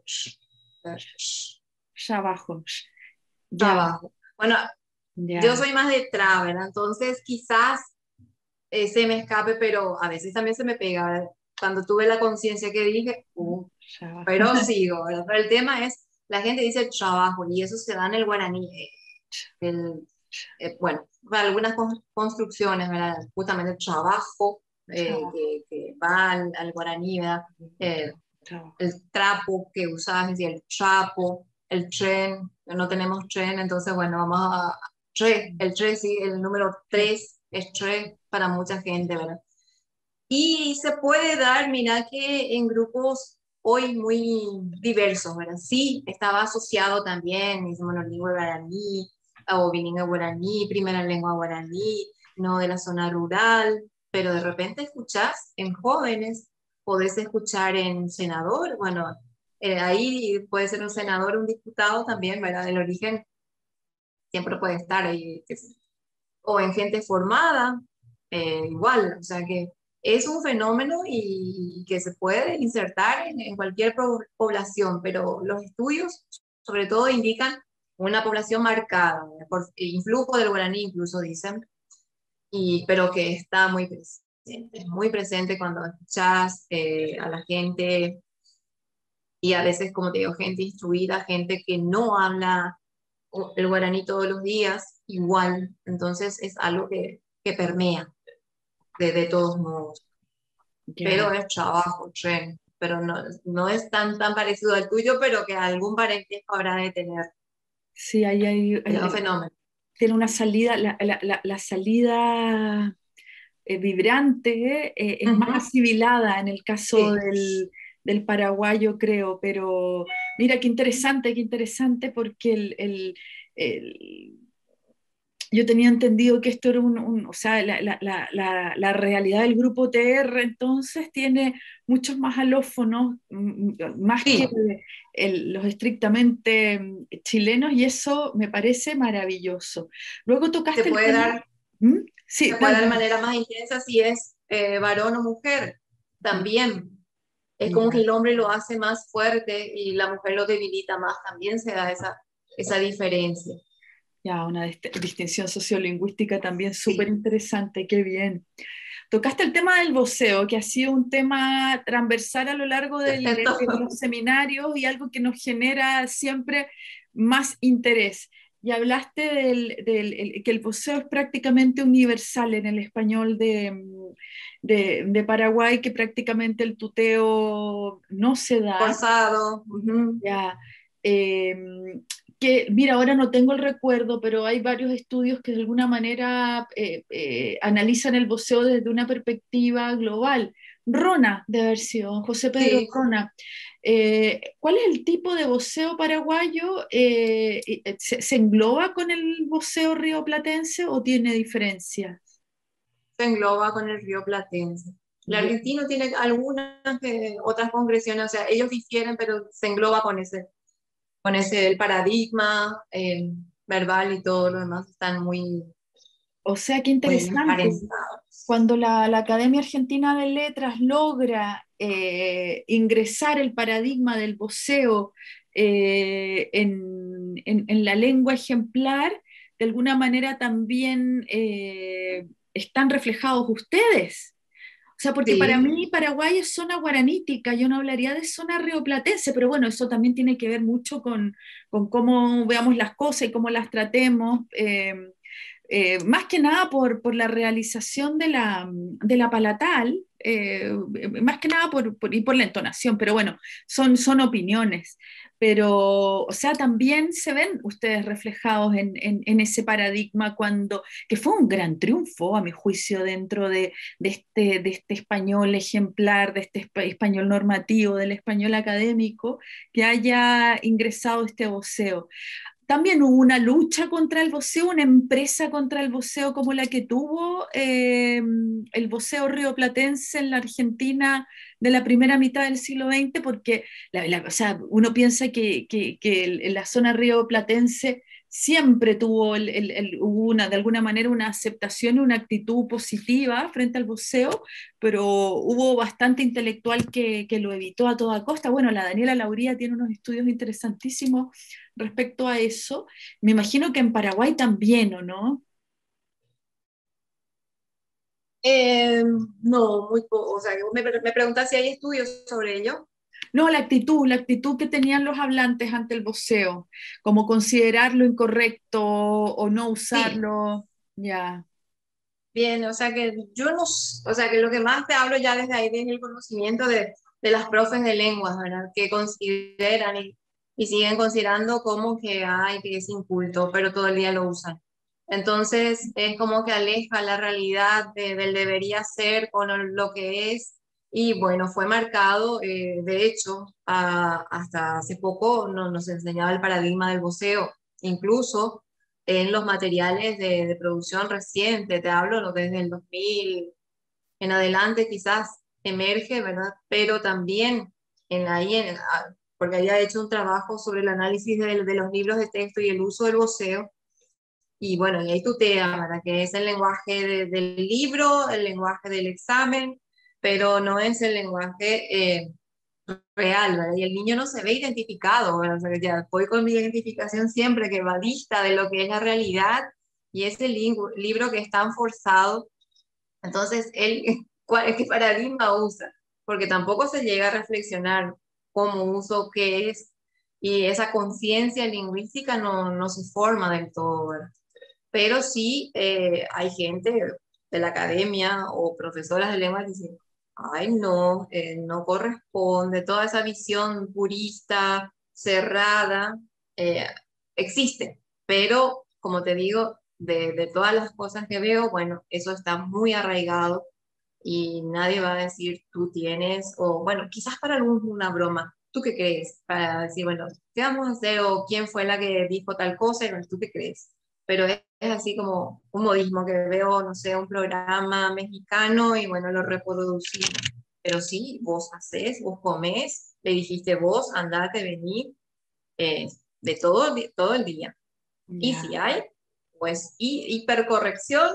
Speaker 1: Ya abajo. Ya.
Speaker 2: Trabajo. Bueno,
Speaker 1: Ya.
Speaker 2: yo soy más de tra, ¿verdad? Entonces quizás eh, se me escape, pero a veces también se me pega, ¿verdad? Cuando tuve la conciencia que dije, uh, pero sigo, ¿verdad? Pero el tema es, la gente dice trabajo y eso se da en el guaraní. El, eh, bueno, para algunas construcciones, ¿verdad? Justamente trabajo, eh, que, que va al, al guaraní, ¿verdad? Eh, el trapo que usas, es decir, el chapo, el tren, no tenemos tren, entonces bueno, vamos a tre, el tre, sí, el número tres es tre para mucha gente, ¿verdad? Y se puede dar, mira que en grupos hoy muy diversos, ¿verdad? Sí, estaba asociado también, es monolingüe guaraní, o bilingüe guaraní, primera lengua guaraní, no de la zona rural, pero de repente escuchás en jóvenes, podés escuchar en senador, bueno, eh, ahí puede ser un senador, un diputado también, ¿verdad? El origen siempre puede estar ahí, o en gente formada, eh, igual, o sea que es un fenómeno y, y que se puede insertar en, en cualquier población, pero los estudios sobre todo indican una población marcada, por influjo del guaraní incluso dicen, y, pero que está muy presente, muy presente cuando escuchas eh, a la gente, y a veces, como te digo, gente instruida, gente que no habla el guaraní todos los días, igual, entonces es algo que, que permea de, de todos modos. Yeah. Pero es trabajo, tren, pero no, no es tan, tan parecido al tuyo, pero que algún parentesco habrá de tener.
Speaker 1: Sí, ahí hay, hay,
Speaker 2: es un
Speaker 1: hay
Speaker 2: fenómeno.
Speaker 1: Tiene una salida, la, la, la, la salida eh, vibrante eh, es uh-huh. más asimilada en el caso sí. del, del paraguayo, creo, pero mira qué interesante, qué interesante, porque el, el, el yo tenía entendido que esto era un, un o sea, la, la, la, la, realidad del grupo T R entonces tiene muchos más alófonos, más sí. que el, los estrictamente chilenos, y eso me parece maravilloso. Luego tocaste
Speaker 2: se puede
Speaker 1: el
Speaker 2: dar,
Speaker 1: ¿Mm? sí,
Speaker 2: se puede dar de manera más intensa si es eh, varón o mujer, también. Es como que el hombre lo hace más fuerte y la mujer lo debilita más, también se da esa, esa diferencia.
Speaker 1: Ya, una dist distinción sociolingüística también súper interesante, sí. Qué bien. Tocaste el tema del voceo, que ha sido un tema transversal a lo largo del, de, de los seminarios y algo que nos genera siempre más interés. Y hablaste del, del el- que el voceo es prácticamente universal en el español de, mm, de, de Paraguay, que prácticamente el tuteo no se da.
Speaker 2: Forzado. Ujú.
Speaker 1: Ya, eh, que mira, ahora no tengo el recuerdo, pero hay varios estudios que de alguna manera eh, eh, analizan el voceo desde una perspectiva global. Rona, de haber sido, José Pedro
Speaker 2: Sí,
Speaker 1: Rona. Eh, ¿cuál es el tipo de voceo paraguayo? Eh, eh, ¿se, se engloba con el voceo rioplatense o tiene diferencias?
Speaker 2: se engloba con el río Platense. El
Speaker 1: Ya.
Speaker 2: argentino tiene algunas eh, otras congresiones, o sea, ellos difieren, pero se engloba con ese, con ese el paradigma eh, verbal y todo lo demás están muy,
Speaker 1: O sea, qué
Speaker 2: muy
Speaker 1: interesante.
Speaker 2: emparentados.
Speaker 1: Cuando la, la Academia Argentina de Letras logra eh, ingresar el paradigma del voceo eh, en, en- en la lengua ejemplar, de alguna manera también eh, están reflejados ustedes. O sea, porque para
Speaker 2: Sí,
Speaker 1: mí Paraguay es zona guaranítica, yo no hablaría de zona rioplatense, pero bueno, eso también tiene que ver mucho con, con cómo veamos las cosas y cómo las tratemos. eh, eh, más que nada por, por la realización de la, de la palatal, eh, más que nada por, por- y por la entonación, pero bueno, son, son opiniones. Pero, o sea, también se ven ustedes reflejados en, en- en ese paradigma cuando, que fue un gran triunfo, a mi juicio, dentro de, de este, de este español ejemplar, de este espa- español normativo, del español académico, que haya ingresado este voceo. También hubo una lucha contra el voceo, una empresa contra el voceo como la que tuvo eh, el voceo rioplatense en la Argentina de la primera mitad del siglo veinte, porque la, la, o sea, uno piensa que, que, que el, la zona rioplatense siempre tuvo el, el, el, una, de alguna manera una aceptación, una actitud positiva frente al voceo, pero hubo bastante intelectual que, que lo evitó a toda costa. Bueno, la Daniela Lauría tiene unos estudios interesantísimos respecto a eso. Me imagino que en Paraguay también, ¿o no?
Speaker 2: eh, no, muy poco, o sea, me, me preguntas si hay estudios sobre ello.
Speaker 1: No, la actitud, la actitud que tenían los hablantes ante el voceo, como considerarlo incorrecto o no
Speaker 2: Sí,
Speaker 1: usarlo, ya.
Speaker 2: bien, o sea que yo no, s- o sea que lo que más te hablo ya desde ahí, desde el conocimiento de, de las profes de lenguas, ¿verdad? Que consideran y, y siguen considerando como que, ay, que es inculto, pero todo el día lo usan. Entonces es como que aleja la realidad de- del debería ser con lo que es. Y bueno, fue marcado, eh, de hecho, a- hasta hace poco no, nos enseñaba el paradigma del voceo, incluso en los materiales de, de producción reciente, te hablo ¿no? desde el dos mil en adelante quizás emerge, ¿verdad? Pero también en ahí, en, ah, porque había hecho un trabajo sobre el análisis de, de los libros de texto y el uso del voceo, y bueno, y ahí tutea, ¿verdad? Que es el lenguaje de- del libro, el lenguaje del examen, pero no es el lenguaje eh, real, ¿verdad? Y el niño no se ve identificado, ¿verdad? O sea, ya voy con mi identificación siempre que va dista de lo que es la realidad y ese li- libro que es tan forzado, entonces él, ¿cuál, qué paradigma usa? Porque tampoco se llega a reflexionar cómo uso, qué es, y esa conciencia lingüística no, no se forma del todo, ¿verdad? Pero sí eh, hay gente de la academia o profesoras de lengua que dicen, ay, no, eh, no corresponde, toda esa visión purista, cerrada, eh, existe, pero como te digo, de, de todas las cosas que veo, bueno, eso está muy arraigado y nadie va a decir tú tienes, o bueno, quizás para algunos una broma. ¿Tú qué crees? Para decir, bueno, ¿qué vamos a hacer? O quién fue la que dijo tal cosa, y bueno, ¿tú qué crees? Pero es, es así como un modismo que veo, no sé, un programa mexicano y bueno, lo reproducimos. Pero sí, vos hacés, vos comés, le dijiste vos, andate, vení, eh, de todo, de todo el día. Y
Speaker 1: Ya,
Speaker 2: si hay, pues hi- hipercorrección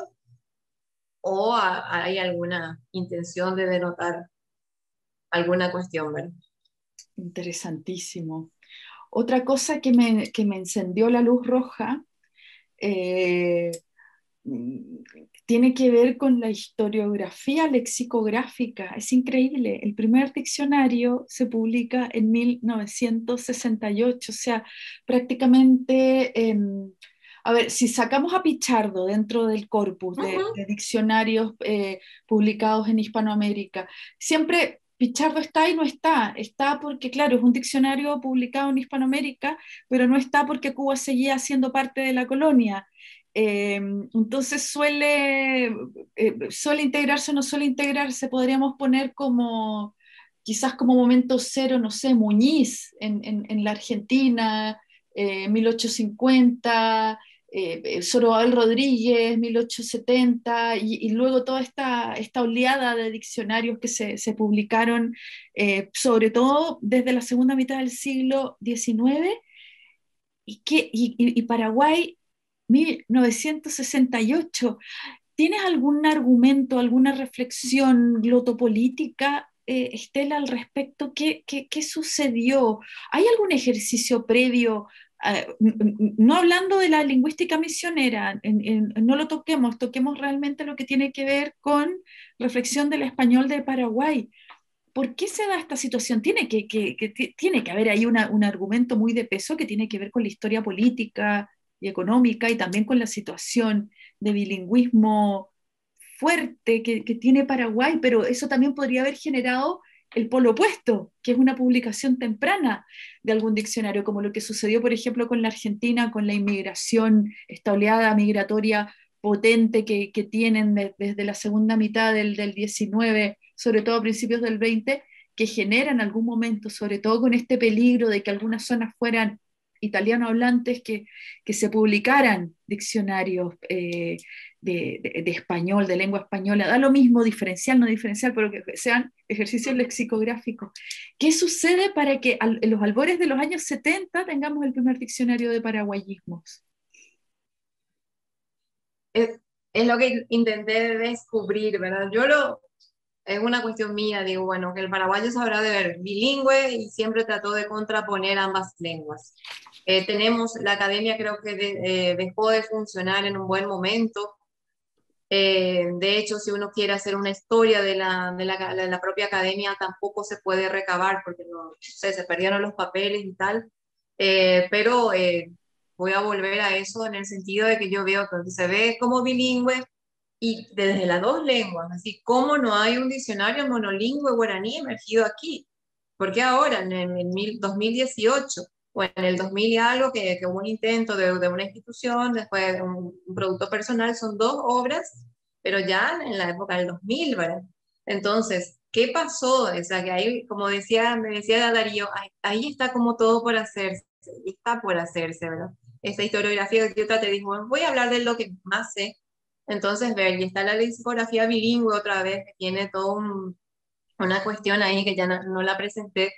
Speaker 2: o a- hay alguna intención de denotar alguna cuestión, ¿verdad?
Speaker 1: interesantísimo. Otra cosa que me, que me encendió la luz roja, eh, tiene que ver con la historiografía lexicográfica. Es increíble. El primer diccionario se publica en mil novecientos sesenta y ocho, o sea, prácticamente, eh, a ver, si sacamos a Pichardo dentro del corpus de,
Speaker 2: Ujú.
Speaker 1: de diccionarios eh, publicados en Hispanoamérica, siempre Pichardo está y no está. Está porque, claro, es un diccionario publicado en Hispanoamérica, pero no está porque Cuba seguía siendo parte de la colonia. Eh, entonces suele, eh, suele integrarse o no suele integrarse, podríamos poner como, quizás como momento cero, no sé, Muñiz en, en, en la Argentina, eh, mil ochocientos cincuenta, eh, Soroabel Rodríguez, mil ochocientos setenta, y, y luego toda esta, esta oleada de diccionarios que se, se publicaron, eh, sobre todo desde la segunda mitad del siglo diecinueve, y, que, y, y, y Paraguay mil novecientos sesenta y ocho. ¿Tienes algún argumento, alguna reflexión glotopolítica, eh, Estela, al respecto? ¿Qué, qué, qué sucedió? ¿Hay algún ejercicio previo? eh, no hablando de la lingüística misionera, en- en- no lo toquemos, toquemos realmente lo que tiene que ver con reflexión del español de Paraguay. ¿Por qué se da esta situación? Tiene que, que- que ti- tiene que haber ahí una- un argumento muy de peso que tiene que ver con la historia política y económica y también con la situación de bilingüismo fuerte que, que tiene Paraguay, pero eso también podría haber generado el polo opuesto, que es una publicación temprana de algún diccionario, como lo que sucedió, por ejemplo, con la Argentina, con la inmigración, esta oleada migratoria potente que, que tienen de- desde la segunda mitad del, del diecinueve, sobre todo a principios del veinte, que genera en algún momento, sobre todo con este peligro de que algunas zonas fueran italiano hablantes, que, que se publicaran diccionarios eh, de, de, de español, de lengua española, da lo mismo diferencial, no diferencial, pero que sean ejercicios lexicográficos. ¿Qué sucede para que al, en los albores de los años setenta tengamos el primer diccionario de paraguayismos?
Speaker 2: Es, es lo que intenté descubrir, ¿verdad? Yo lo, es una cuestión mía, digo, bueno, que el paraguayo sabrá de ver bilingüe y siempre trató de contraponer ambas lenguas. Eh, tenemos, la academia creo que de, eh, dejó de funcionar en un buen momento. Eh, de hecho, si uno quiere hacer una historia de la, de la, de la propia academia, tampoco se puede recabar porque no, no sé, se perdieron los papeles y tal. Eh, pero eh, voy a volver a eso en el sentido de que yo veo que se ve como bilingüe y desde las dos lenguas, así como no hay un diccionario monolingüe guaraní emergido aquí. Porque ahora, en el mil- dos mil dieciocho o en el dos mil y algo, que, que hubo un intento de, de una institución, después de un, un producto personal, son dos obras, pero ya en la época del dos mil, ¿verdad? Entonces, ¿qué pasó? O sea, que ahí, como decía, me decía Darío, ahí, ahí está como todo por hacerse, está por hacerse, ¿verdad? Esa historiografía que yo te dijo, bueno, voy a hablar de lo que más sé. Entonces, ver, y está la lexicografía bilingüe otra vez, que tiene todo un, una cuestión ahí que ya no, no la presenté,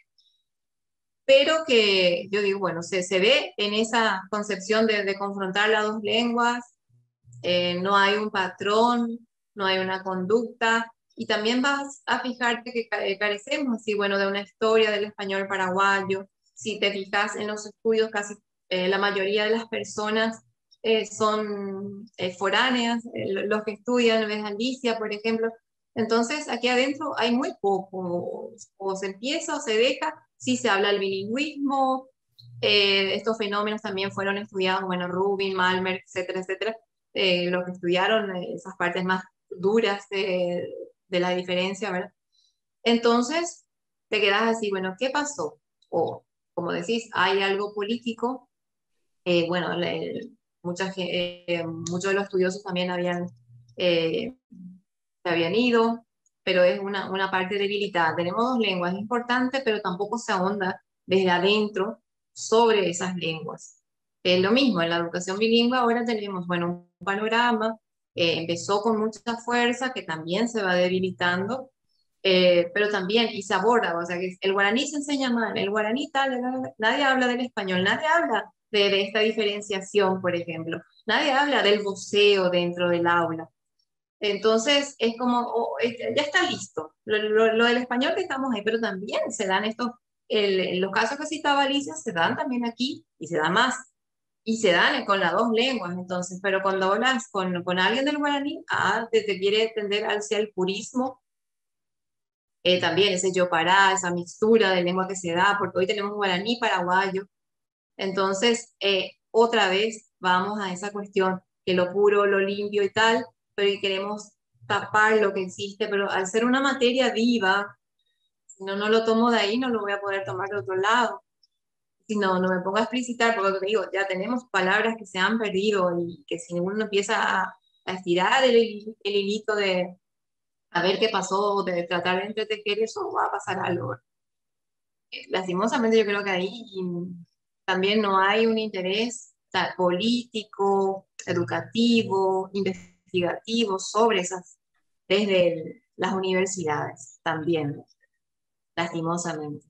Speaker 2: pero que yo digo, bueno, se, se ve en esa concepción de, de confrontar las dos lenguas, eh, no hay un patrón, no hay una conducta, y también vas a fijarte que eh, carecemos, así, bueno, de una historia del español paraguayo. Si te fijas en los estudios, casi eh, la mayoría de las personas eh, son eh, foráneas, eh, los que estudian, ves Alicia, por ejemplo. Entonces, aquí adentro hay muy poco, o se empieza o se deja, si se habla el bilingüismo, eh, estos fenómenos también fueron estudiados, bueno, Rubin, Malmer, etcétera, etcétera, eh, los que estudiaron eh, esas partes más duras de, de la diferencia, ¿verdad? Entonces, te quedas así, bueno, ¿qué pasó? O, como decís, hay algo político. Eh, bueno, le, muchas, eh, muchos de los estudiosos también habían, eh, se habían ido, pero es una, una parte debilitada. Tenemos dos lenguas, es importante, pero tampoco se ahonda desde adentro sobre esas lenguas. Es lo mismo, en la educación bilingüe ahora tenemos, bueno, un panorama, eh, empezó con mucha fuerza, que también se va debilitando, eh, pero también, y se aborda, o sea, que el guaraní se enseña mal, el guaraní tal, nadie habla del español, nadie habla de, de esta diferenciación, por ejemplo, nadie habla del voceo dentro del aula. Entonces, es como, oh, ya está listo. Lo, lo, lo, del español que estamos ahí, pero también se dan estos, el, los casos que citaba Alicia, se dan también aquí y se da más. y se dan con las dos lenguas, entonces, pero cuando hablas con, con alguien del guaraní, ah, te, te quiere tender hacia el purismo, eh, también ese yo pará, esa mixtura de lengua que se da, porque hoy tenemos guaraní paraguayo, entonces, eh, otra vez vamos a esa cuestión, que lo puro, lo limpio y tal, pero y queremos tapar lo que existe, pero al ser una materia viva, si no, no lo tomo de ahí, no lo voy a poder tomar de otro lado. Si no, no me pongo a explicitar, porque te digo, ya tenemos palabras que se han perdido y que si uno empieza a, a estirar el, el hilito de a ver qué pasó, de tratar de entretejer, eso va a pasar algo. Eh, Lastimosamente yo creo que ahí también no hay un interés, o sea, político, educativo, investigativo sobre esas, desde el- las universidades también, lastimosamente.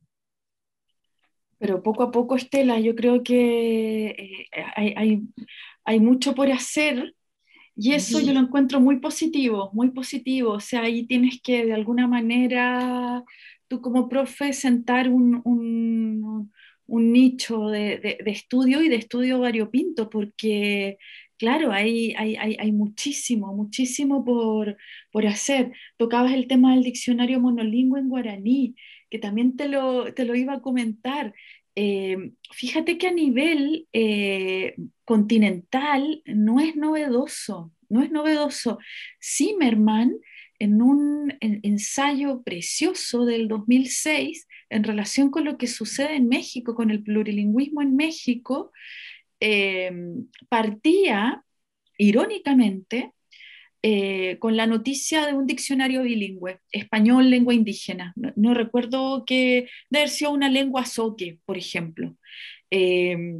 Speaker 1: Pero poco a poco, Estela, yo creo que eh, hay, hay, hay mucho por hacer y eso yo lo
Speaker 2: Sí,
Speaker 1: encuentro muy positivo, muy positivo. O sea, ahí tienes que de alguna manera, tú como profe, sentar un, un, un nicho de, de- de estudio y de estudio variopinto, porque claro, hay, hay, hay, hay muchísimo, muchísimo por, por hacer. Tocabas el tema del diccionario monolingüe en guaraní, que también te lo, te lo iba a comentar. Eh, fíjate que a nivel eh, continental no es novedoso, no es novedoso. Zimmerman, en un en- ensayo precioso del dos mil seis, en relación con lo que sucede en México, con el plurilingüismo en México, eh, partía, irónicamente, eh, con la noticia de un diccionario bilingüe, español, lengua indígena. No, no recuerdo que de haber sido una lengua zoque, por ejemplo. Eh,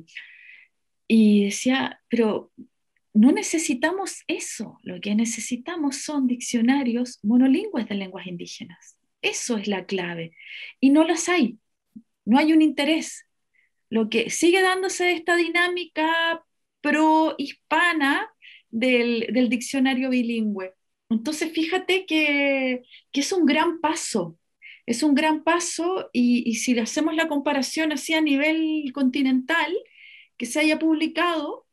Speaker 1: y decía, pero no necesitamos eso, lo que necesitamos son diccionarios monolingües de lenguas indígenas. Eso es la clave. Y no las hay, no hay un interés. Lo que sigue dándose esta dinámica pro-hispana del, del diccionario bilingüe. Entonces, fíjate que, que es un gran paso, es un gran paso y, y si le hacemos la comparación así a nivel continental, que se haya publicado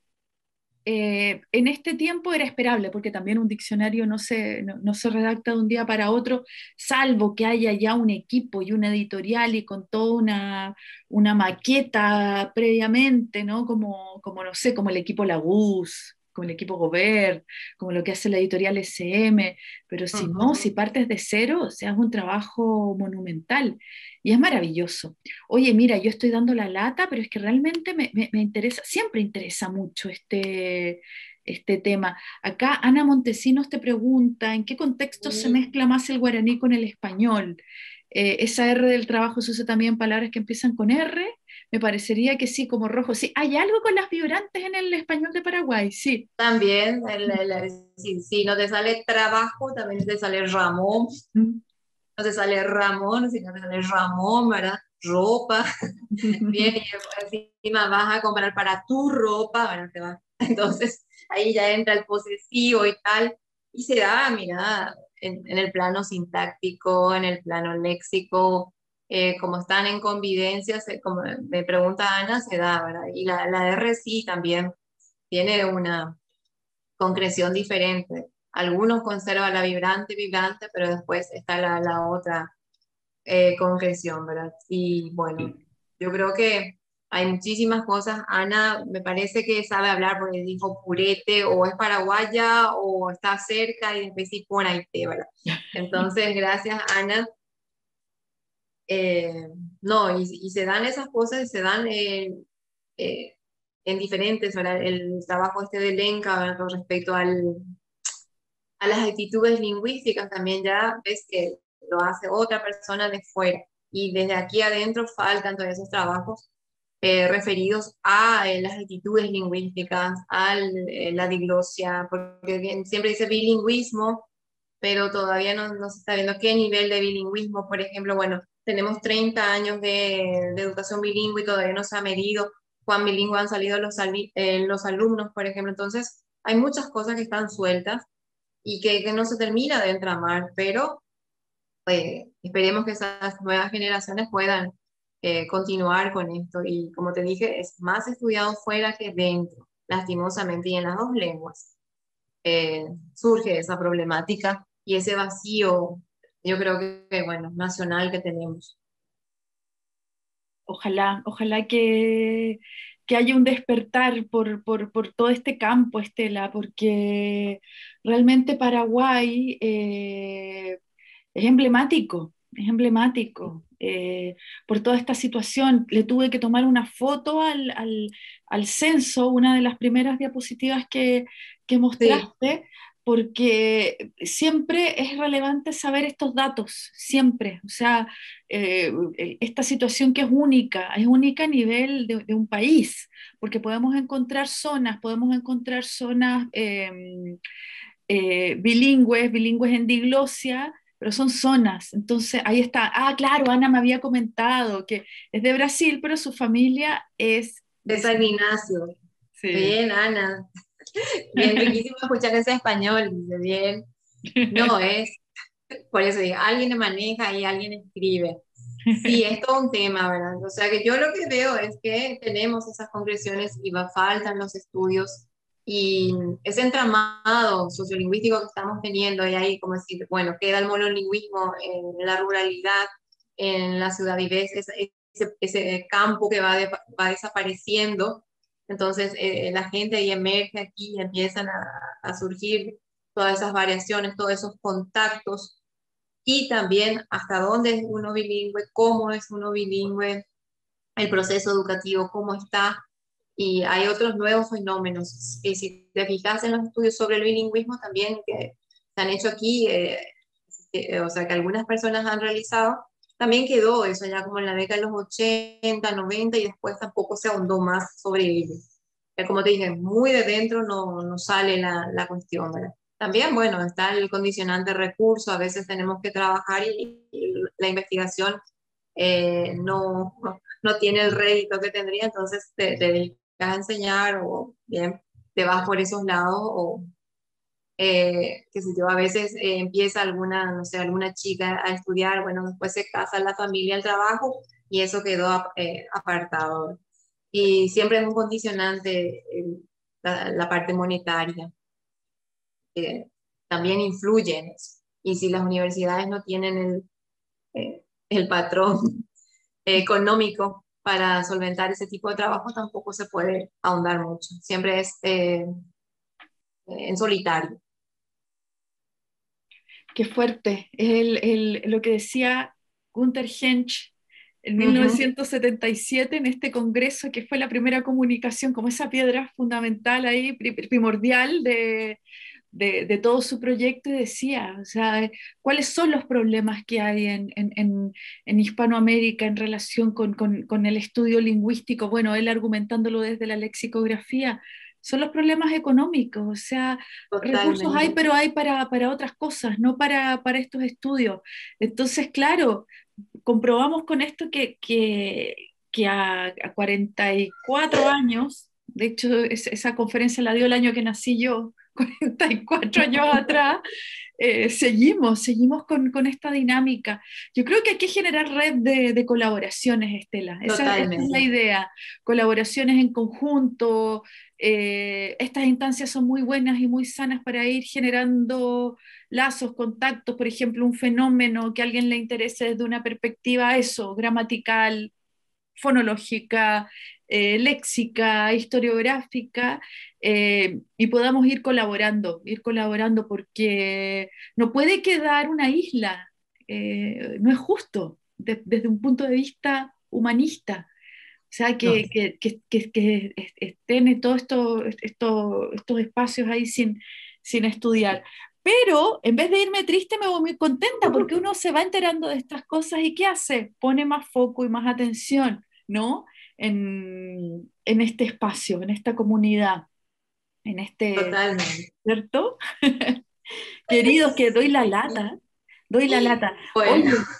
Speaker 1: eh, en este tiempo era esperable, porque también un diccionario no se, no, no se redacta de un día para otro, salvo que haya ya un equipo y una editorial y con toda una, una maqueta previamente, ¿no? Como, como, no sé, como el equipo Laguz, como el equipo Gobert, como lo que hace la editorial S M, pero si no, si
Speaker 2: ujú.
Speaker 1: partes de cero, o sea, es un trabajo monumental y es maravilloso. Oye, mira, yo estoy dando la lata, pero es que realmente me, me- me interesa, siempre interesa mucho este, este tema. Acá Ana Montesinos te pregunta, ¿en qué contexto se
Speaker 2: Y
Speaker 1: mezcla más el guaraní con el español? Eh, esa R del trabajo se usa también palabras que empiezan con R. Me parecería que sí, como rojo. Sí, hay algo con las vibrantes en el español de Paraguay, sí.
Speaker 2: también, el- el- si, si no te sale trabajo, también te sale Ramón,
Speaker 1: Mm.
Speaker 2: no te sale Ramón, si no te sale Ramón, ¿verdad? Ropa, bien, y después encima vas a comprar para tu ropa, ¿verdad? Te va. Entonces ahí ya entra el posesivo y tal, y se da, mira, en, en el plano sintáctico, en el plano léxico, eh, como están en convivencia, se- como me pregunta Ana, se da, ¿verdad? Y la, la R sí también tiene una concreción diferente. Algunos conservan la vibrante, vibrante, pero después está la, la otra eh, concreción, ¿verdad? Y bueno, yo creo que hay muchísimas cosas. Ana me parece que sabe hablar porque dijo purete, o es paraguaya, o está cerca, y después sí pone Haití, ¿verdad? Entonces, gracias, Ana. Eh, no, y, y se dan esas cosas, y se dan eh, eh, en diferentes, ¿verdad? El trabajo este de Lenca, ¿verdad? Con respecto al, a las actitudes lingüísticas, también ya ves que lo hace otra persona de fuera. Y desde aquí adentro faltan todos esos trabajos eh, referidos a eh, las actitudes lingüísticas, a la diglosia, porque bien, siempre dice bilingüismo, pero todavía no, no se está viendo qué nivel de bilingüismo, por ejemplo, bueno, tenemos treinta años de, de educación bilingüe y todavía no se ha medido cuán bilingüe han salido los, eh, los alumnos, por ejemplo, entonces hay muchas cosas que están sueltas y que, que no se termina de entramar, pero eh, esperemos que esas nuevas generaciones puedan eh, continuar con esto. Y como te dije, es más estudiado fuera que dentro, lastimosamente, y en las dos lenguas eh, surge esa problemática y ese vacío, yo creo que, que, bueno, nacional que tenemos.
Speaker 1: Ojalá, ojalá que, que haya un despertar por, por, por todo este campo, Estela, porque realmente Paraguay eh, es emblemático, es emblemático eh, por toda esta situación. Le tuve que tomar una foto al, al, al censo, una de las primeras diapositivas que, que
Speaker 2: Sí,
Speaker 1: mostraste, porque siempre es relevante saber estos datos, siempre. O sea, eh, esta situación que es única, es única a nivel de, de un país, porque podemos encontrar zonas, podemos encontrar zonas eh, eh, bilingües, bilingües en diglosia, pero son zonas. Entonces, ahí está. Ah, claro, Ana me había comentado que es de Brasil, pero su familia es
Speaker 2: de
Speaker 1: de...
Speaker 2: San Ignacio.
Speaker 1: Sí.
Speaker 2: Bien, Ana. Bien, riquísimo escuchar ese español, dice bien. No es, por eso digo, alguien maneja y alguien escribe. Sí, es todo un tema, ¿verdad? O sea que yo lo que veo es que tenemos esas concreciones y va, faltan los estudios y ese entramado sociolingüístico que estamos teniendo y ahí, como decir, bueno, queda el monolingüismo en la ruralidad, en la ciudad y ves ese, ese, ese campo que va, de, va desapareciendo, entonces eh, la gente ahí emerge aquí y empiezan a, a surgir todas esas variaciones, todos esos contactos y también hasta dónde es uno bilingüe, cómo es uno bilingüe, el proceso educativo, cómo está. Y hay otros nuevos fenómenos. Y si te fijas en los estudios sobre el bilingüismo también que se han hecho aquí, eh, eh, o sea, que algunas personas han realizado, también quedó eso ya como en la década de los ochenta noventa y después tampoco se ahondó más sobre ello. Eh, como te dije, muy de dentro no, no sale la, la cuestión, ¿verdad? También, bueno, está el condicionante recurso, a veces tenemos que trabajar y, y la investigación eh, no, no, no tiene el rédito que tendría, entonces te, te dedicas a enseñar o bien te vas por esos lados o eh, que si yo a veces eh, empieza alguna, no sé, alguna chica a estudiar, bueno, después se casa la familia, el trabajo y eso quedó eh, apartado. Y siempre es un condicionante el, la, la, parte monetaria, que también influye en eso. Y si las universidades no tienen el, eh, el patrón económico para solventar ese tipo de trabajo, tampoco se puede ahondar mucho. Siempre es eh, en solitario.
Speaker 1: Qué fuerte. Es el, el, lo que decía Gunther Hensch en
Speaker 2: Uh -huh.
Speaker 1: mil novecientos setenta y siete en este congreso, que fue la primera comunicación, como esa piedra fundamental ahí, primordial de, de, de todo su proyecto, y decía, o sea, cuáles son los problemas que hay en, en, en, en Hispanoamérica en relación con, con, con el estudio lingüístico. Bueno, él argumentándolo desde la lexicografía, son los problemas económicos, o sea, recursos hay,
Speaker 2: Totalmente.
Speaker 1: pero hay para, para otras cosas, no para, para estos estudios. Entonces, claro, comprobamos con esto que, que, que a, a cuarenta y cuatro años, de hecho es, esa conferencia la dio el año que nací yo, cuarenta y cuatro años atrás, eh, seguimos, seguimos con, con, esta dinámica. Yo creo que hay que generar red de, de colaboraciones, Estela. Esa, esa, es la
Speaker 2: Totalmente.
Speaker 1: idea. Colaboraciones en conjunto. Eh, estas instancias son muy buenas y muy sanas para ir generando lazos, contactos, por ejemplo, un fenómeno que a alguien le interese desde una perspectiva, eso, gramatical, fonológica, eh, léxica, historiográfica, eh, y podamos ir colaborando, ir colaborando, porque no puede quedar una isla, eh, no es justo de, desde un punto de vista humanista. O sea,
Speaker 2: No,
Speaker 1: que, que, que, que, que estén todos esto, esto, estos espacios ahí sin, sin estudiar. Pero en vez de irme triste, me voy muy contenta porque uno se va enterando de estas cosas y ¿qué hace? Pone más foco y más atención, ¿no? En, en este espacio, en esta comunidad, en este,
Speaker 2: totalmente.
Speaker 1: ¿cierto? Queridos, que doy la lata, doy la lata.
Speaker 2: Bueno,
Speaker 1: Oye,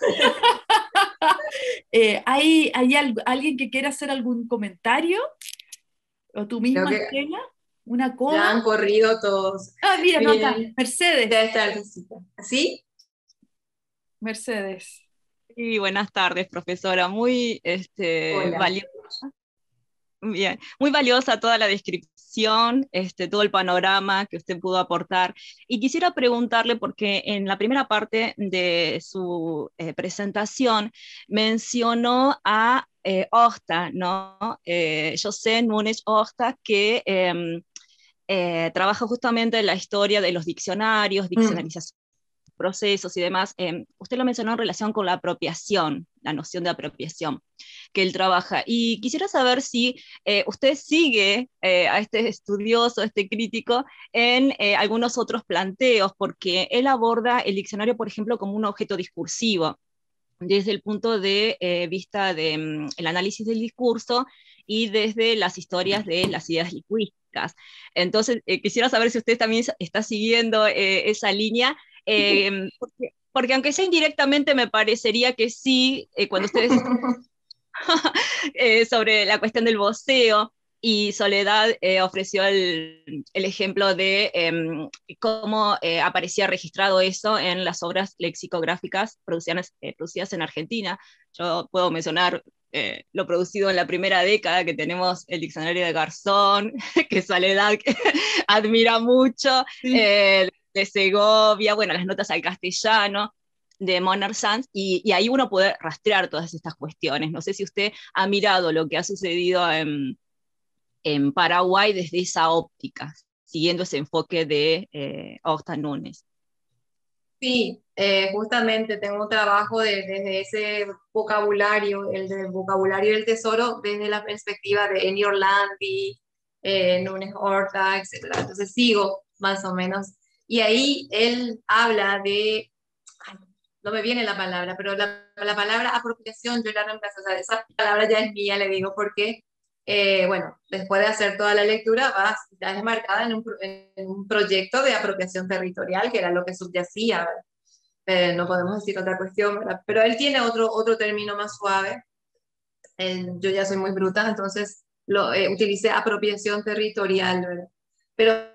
Speaker 1: eh, ¿hay, hay al- alguien que quiera hacer algún comentario? ¿O tú
Speaker 2: creo
Speaker 1: misma,
Speaker 2: que
Speaker 1: Estela? ¿Una
Speaker 2: ya
Speaker 1: coda?
Speaker 2: han corrido todos.
Speaker 1: Ah, mira, no, acá,
Speaker 2: Bien,
Speaker 1: Mercedes,
Speaker 2: ya está el visita. ¿Sí?
Speaker 1: Mercedes.
Speaker 3: Sí, buenas tardes, profesora. Muy este,
Speaker 2: Hola.
Speaker 3: valiosa, bien, muy valiosa toda la descripción, este, todo el panorama que usted pudo aportar. Y quisiera preguntarle, porque en la primera parte de su eh, presentación mencionó a eh, Horta, ¿no? Eh, José Núñez Horta, que em, eh, trabaja justamente en la historia de los diccionarios,
Speaker 2: Mm.
Speaker 3: diccionarización procesos y demás. Eh, usted lo mencionó en relación con la apropiación, la noción de apropiación que él trabaja. Y quisiera saber si eh, usted sigue eh, a este estudioso, a este crítico, en eh, algunos otros planteos, porque él aborda el diccionario, por ejemplo, como un objeto discursivo, desde el punto de eh, vista del de, análisis del discurso y desde las historias de las ideas lingüísticas. Entonces, eh, quisiera saber si usted también está siguiendo eh, esa línea, eh, porque, porque, aunque sea indirectamente, me parecería que sí, eh, cuando ustedes están eh, sobre la cuestión del voceo, y Soledad eh, ofreció el, el, ejemplo de eh, cómo eh, aparecía registrado eso en las obras lexicográficas producidas, eh, producidas en Argentina. Yo puedo mencionar eh, lo producido en la primera década, que tenemos el diccionario de Garzón, que Soledad admira mucho,
Speaker 1: Sí.
Speaker 3: eh, de Segovia, bueno, las notas al castellano de Monner Sanz, y, y ahí uno puede rastrear todas estas cuestiones. No sé si usted ha mirado lo que ha sucedido en, en Paraguay desde esa óptica, siguiendo ese enfoque de eh, Horta Núñez.
Speaker 2: Sí, eh, justamente tengo un trabajo de- desde ese vocabulario, el del vocabulario del tesoro, desde la perspectiva de Eni Orlandi, eh, Núñez Horta, etcétera. Entonces sigo más o menos. Y ahí él habla de, ay, no me viene la palabra, pero la, la palabra apropiación yo la reemplazo, o sea, esa palabra ya es mía, le digo, porque, eh, bueno, después de hacer toda la lectura, vas, ya es marcada en un, pro- en un proyecto de apropiación territorial, que era lo que subyacía, ¿verdad? Eh, no podemos decir otra cuestión, ¿verdad? Pero él tiene otro, otro término más suave. Eh, yo ya soy muy bruta, entonces lo, eh, utilicé apropiación territorial, ¿verdad? Pero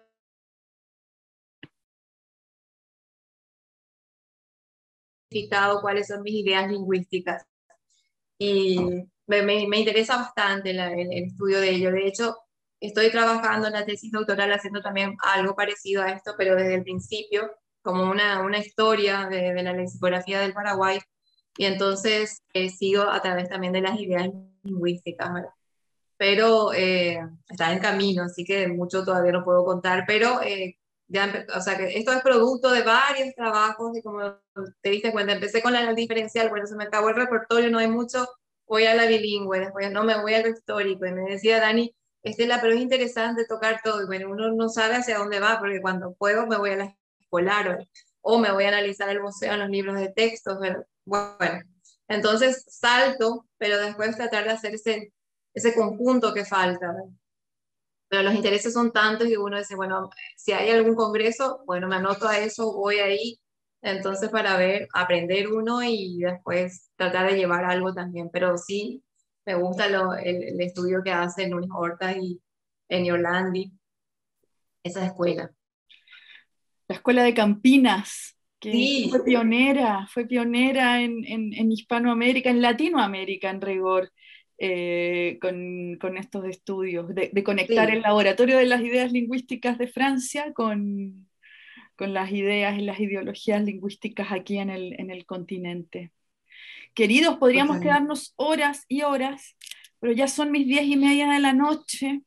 Speaker 2: cuáles son mis ideas lingüísticas. Y me, me, me interesa bastante la, el, el, estudio de ello. De hecho, estoy trabajando en la tesis doctoral haciendo también algo parecido a esto, pero desde el principio, como una, una historia de, de la lexicografía del Paraguay. Y entonces eh, sigo a través también de las ideas lingüísticas, ¿verdad? Pero eh, está en camino, así que mucho todavía no puedo contar, pero eh, ya, o sea, que esto es producto de varios trabajos y como te diste cuenta, empecé con la diferencial, bueno, se me acabó el repertorio, no hay mucho, voy a la bilingüe, después no me voy a lo histórico, y me decía Dani, Estela, pero es interesante tocar todo, y bueno, uno no sabe hacia dónde va, porque cuando puedo me voy a la escolar, o, o me voy a analizar el museo en los libros de textos, pero, bueno, entonces salto, pero después tratar de hacer ese ese conjunto que falta, ¿verdad? Pero los intereses son tantos y uno dice, bueno, si hay algún congreso, bueno, me anoto a eso, voy ahí, entonces para ver, aprender uno y después tratar de llevar algo también, pero sí, me gusta lo, el, el, estudio que hace Luis Horta y en Orlandi, esa escuela.
Speaker 1: La escuela de Campinas, que
Speaker 2: Sí.
Speaker 1: fue pionera, fue pionera en, en, en Hispanoamérica, en Latinoamérica en rigor, eh, con, con, estos estudios, de, de conectar
Speaker 2: Sí.
Speaker 1: el laboratorio de las ideas lingüísticas de Francia con, con las ideas y las ideologías lingüísticas aquí en el, en el continente. Queridos, podríamos
Speaker 2: Totalmente.
Speaker 1: quedarnos horas y horas, pero ya son mis diez y media de la noche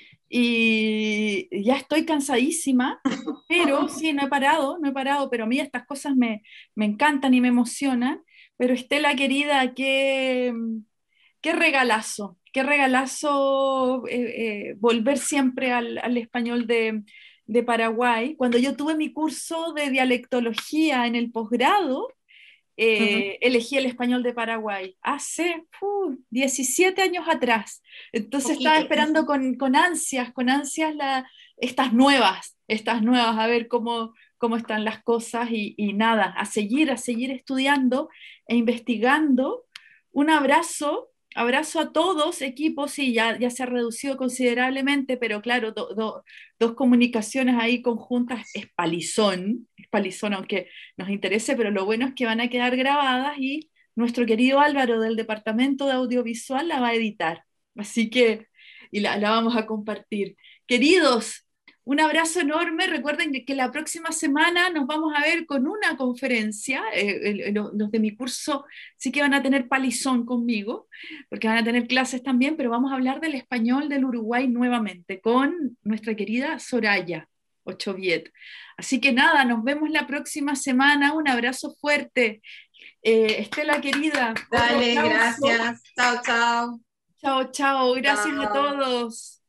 Speaker 1: y ya estoy cansadísima, pero sí, no he parado, no he parado, pero a mí estas cosas me, me encantan y me emocionan. Pero Estela, querida, qué, qué regalazo, qué regalazo eh, eh, volver siempre al, al español de, de Paraguay. Cuando yo tuve mi curso de dialectología en el posgrado,
Speaker 2: Uh-huh.
Speaker 1: eh, elegí el español de Paraguay hace uh, diecisiete años atrás. Entonces estaba
Speaker 2: Poquito.
Speaker 1: esperando con, con ansias, con ansias la, estas nuevas, estas nuevas, a ver cómo, cómo están las cosas y, y nada, a seguir, a seguir estudiando e investigando. Un abrazo. Abrazo a todos, equipos, sí, ya, ya se ha reducido considerablemente, pero claro, do, do, dos comunicaciones ahí conjuntas es palizón, es palizón, aunque nos interese, pero lo bueno es que van a quedar grabadas y nuestro querido Álvaro del Departamento de Audiovisual la va a editar. Así que, y la, la vamos a compartir. Queridos, un abrazo enorme. Recuerden que, que la próxima semana nos vamos a ver con una conferencia. Eh, los, los de mi curso sí que van a tener palizón conmigo, porque van a tener clases también, pero vamos a hablar del español del Uruguay nuevamente con nuestra querida Soraya Ochoviet. Así que nada, nos vemos la próxima semana. Un abrazo fuerte. Eh, Estela querida.
Speaker 2: Dale, gracias. Chao, chao.
Speaker 1: Chao, chao. Gracias
Speaker 2: Chao.
Speaker 1: a todos.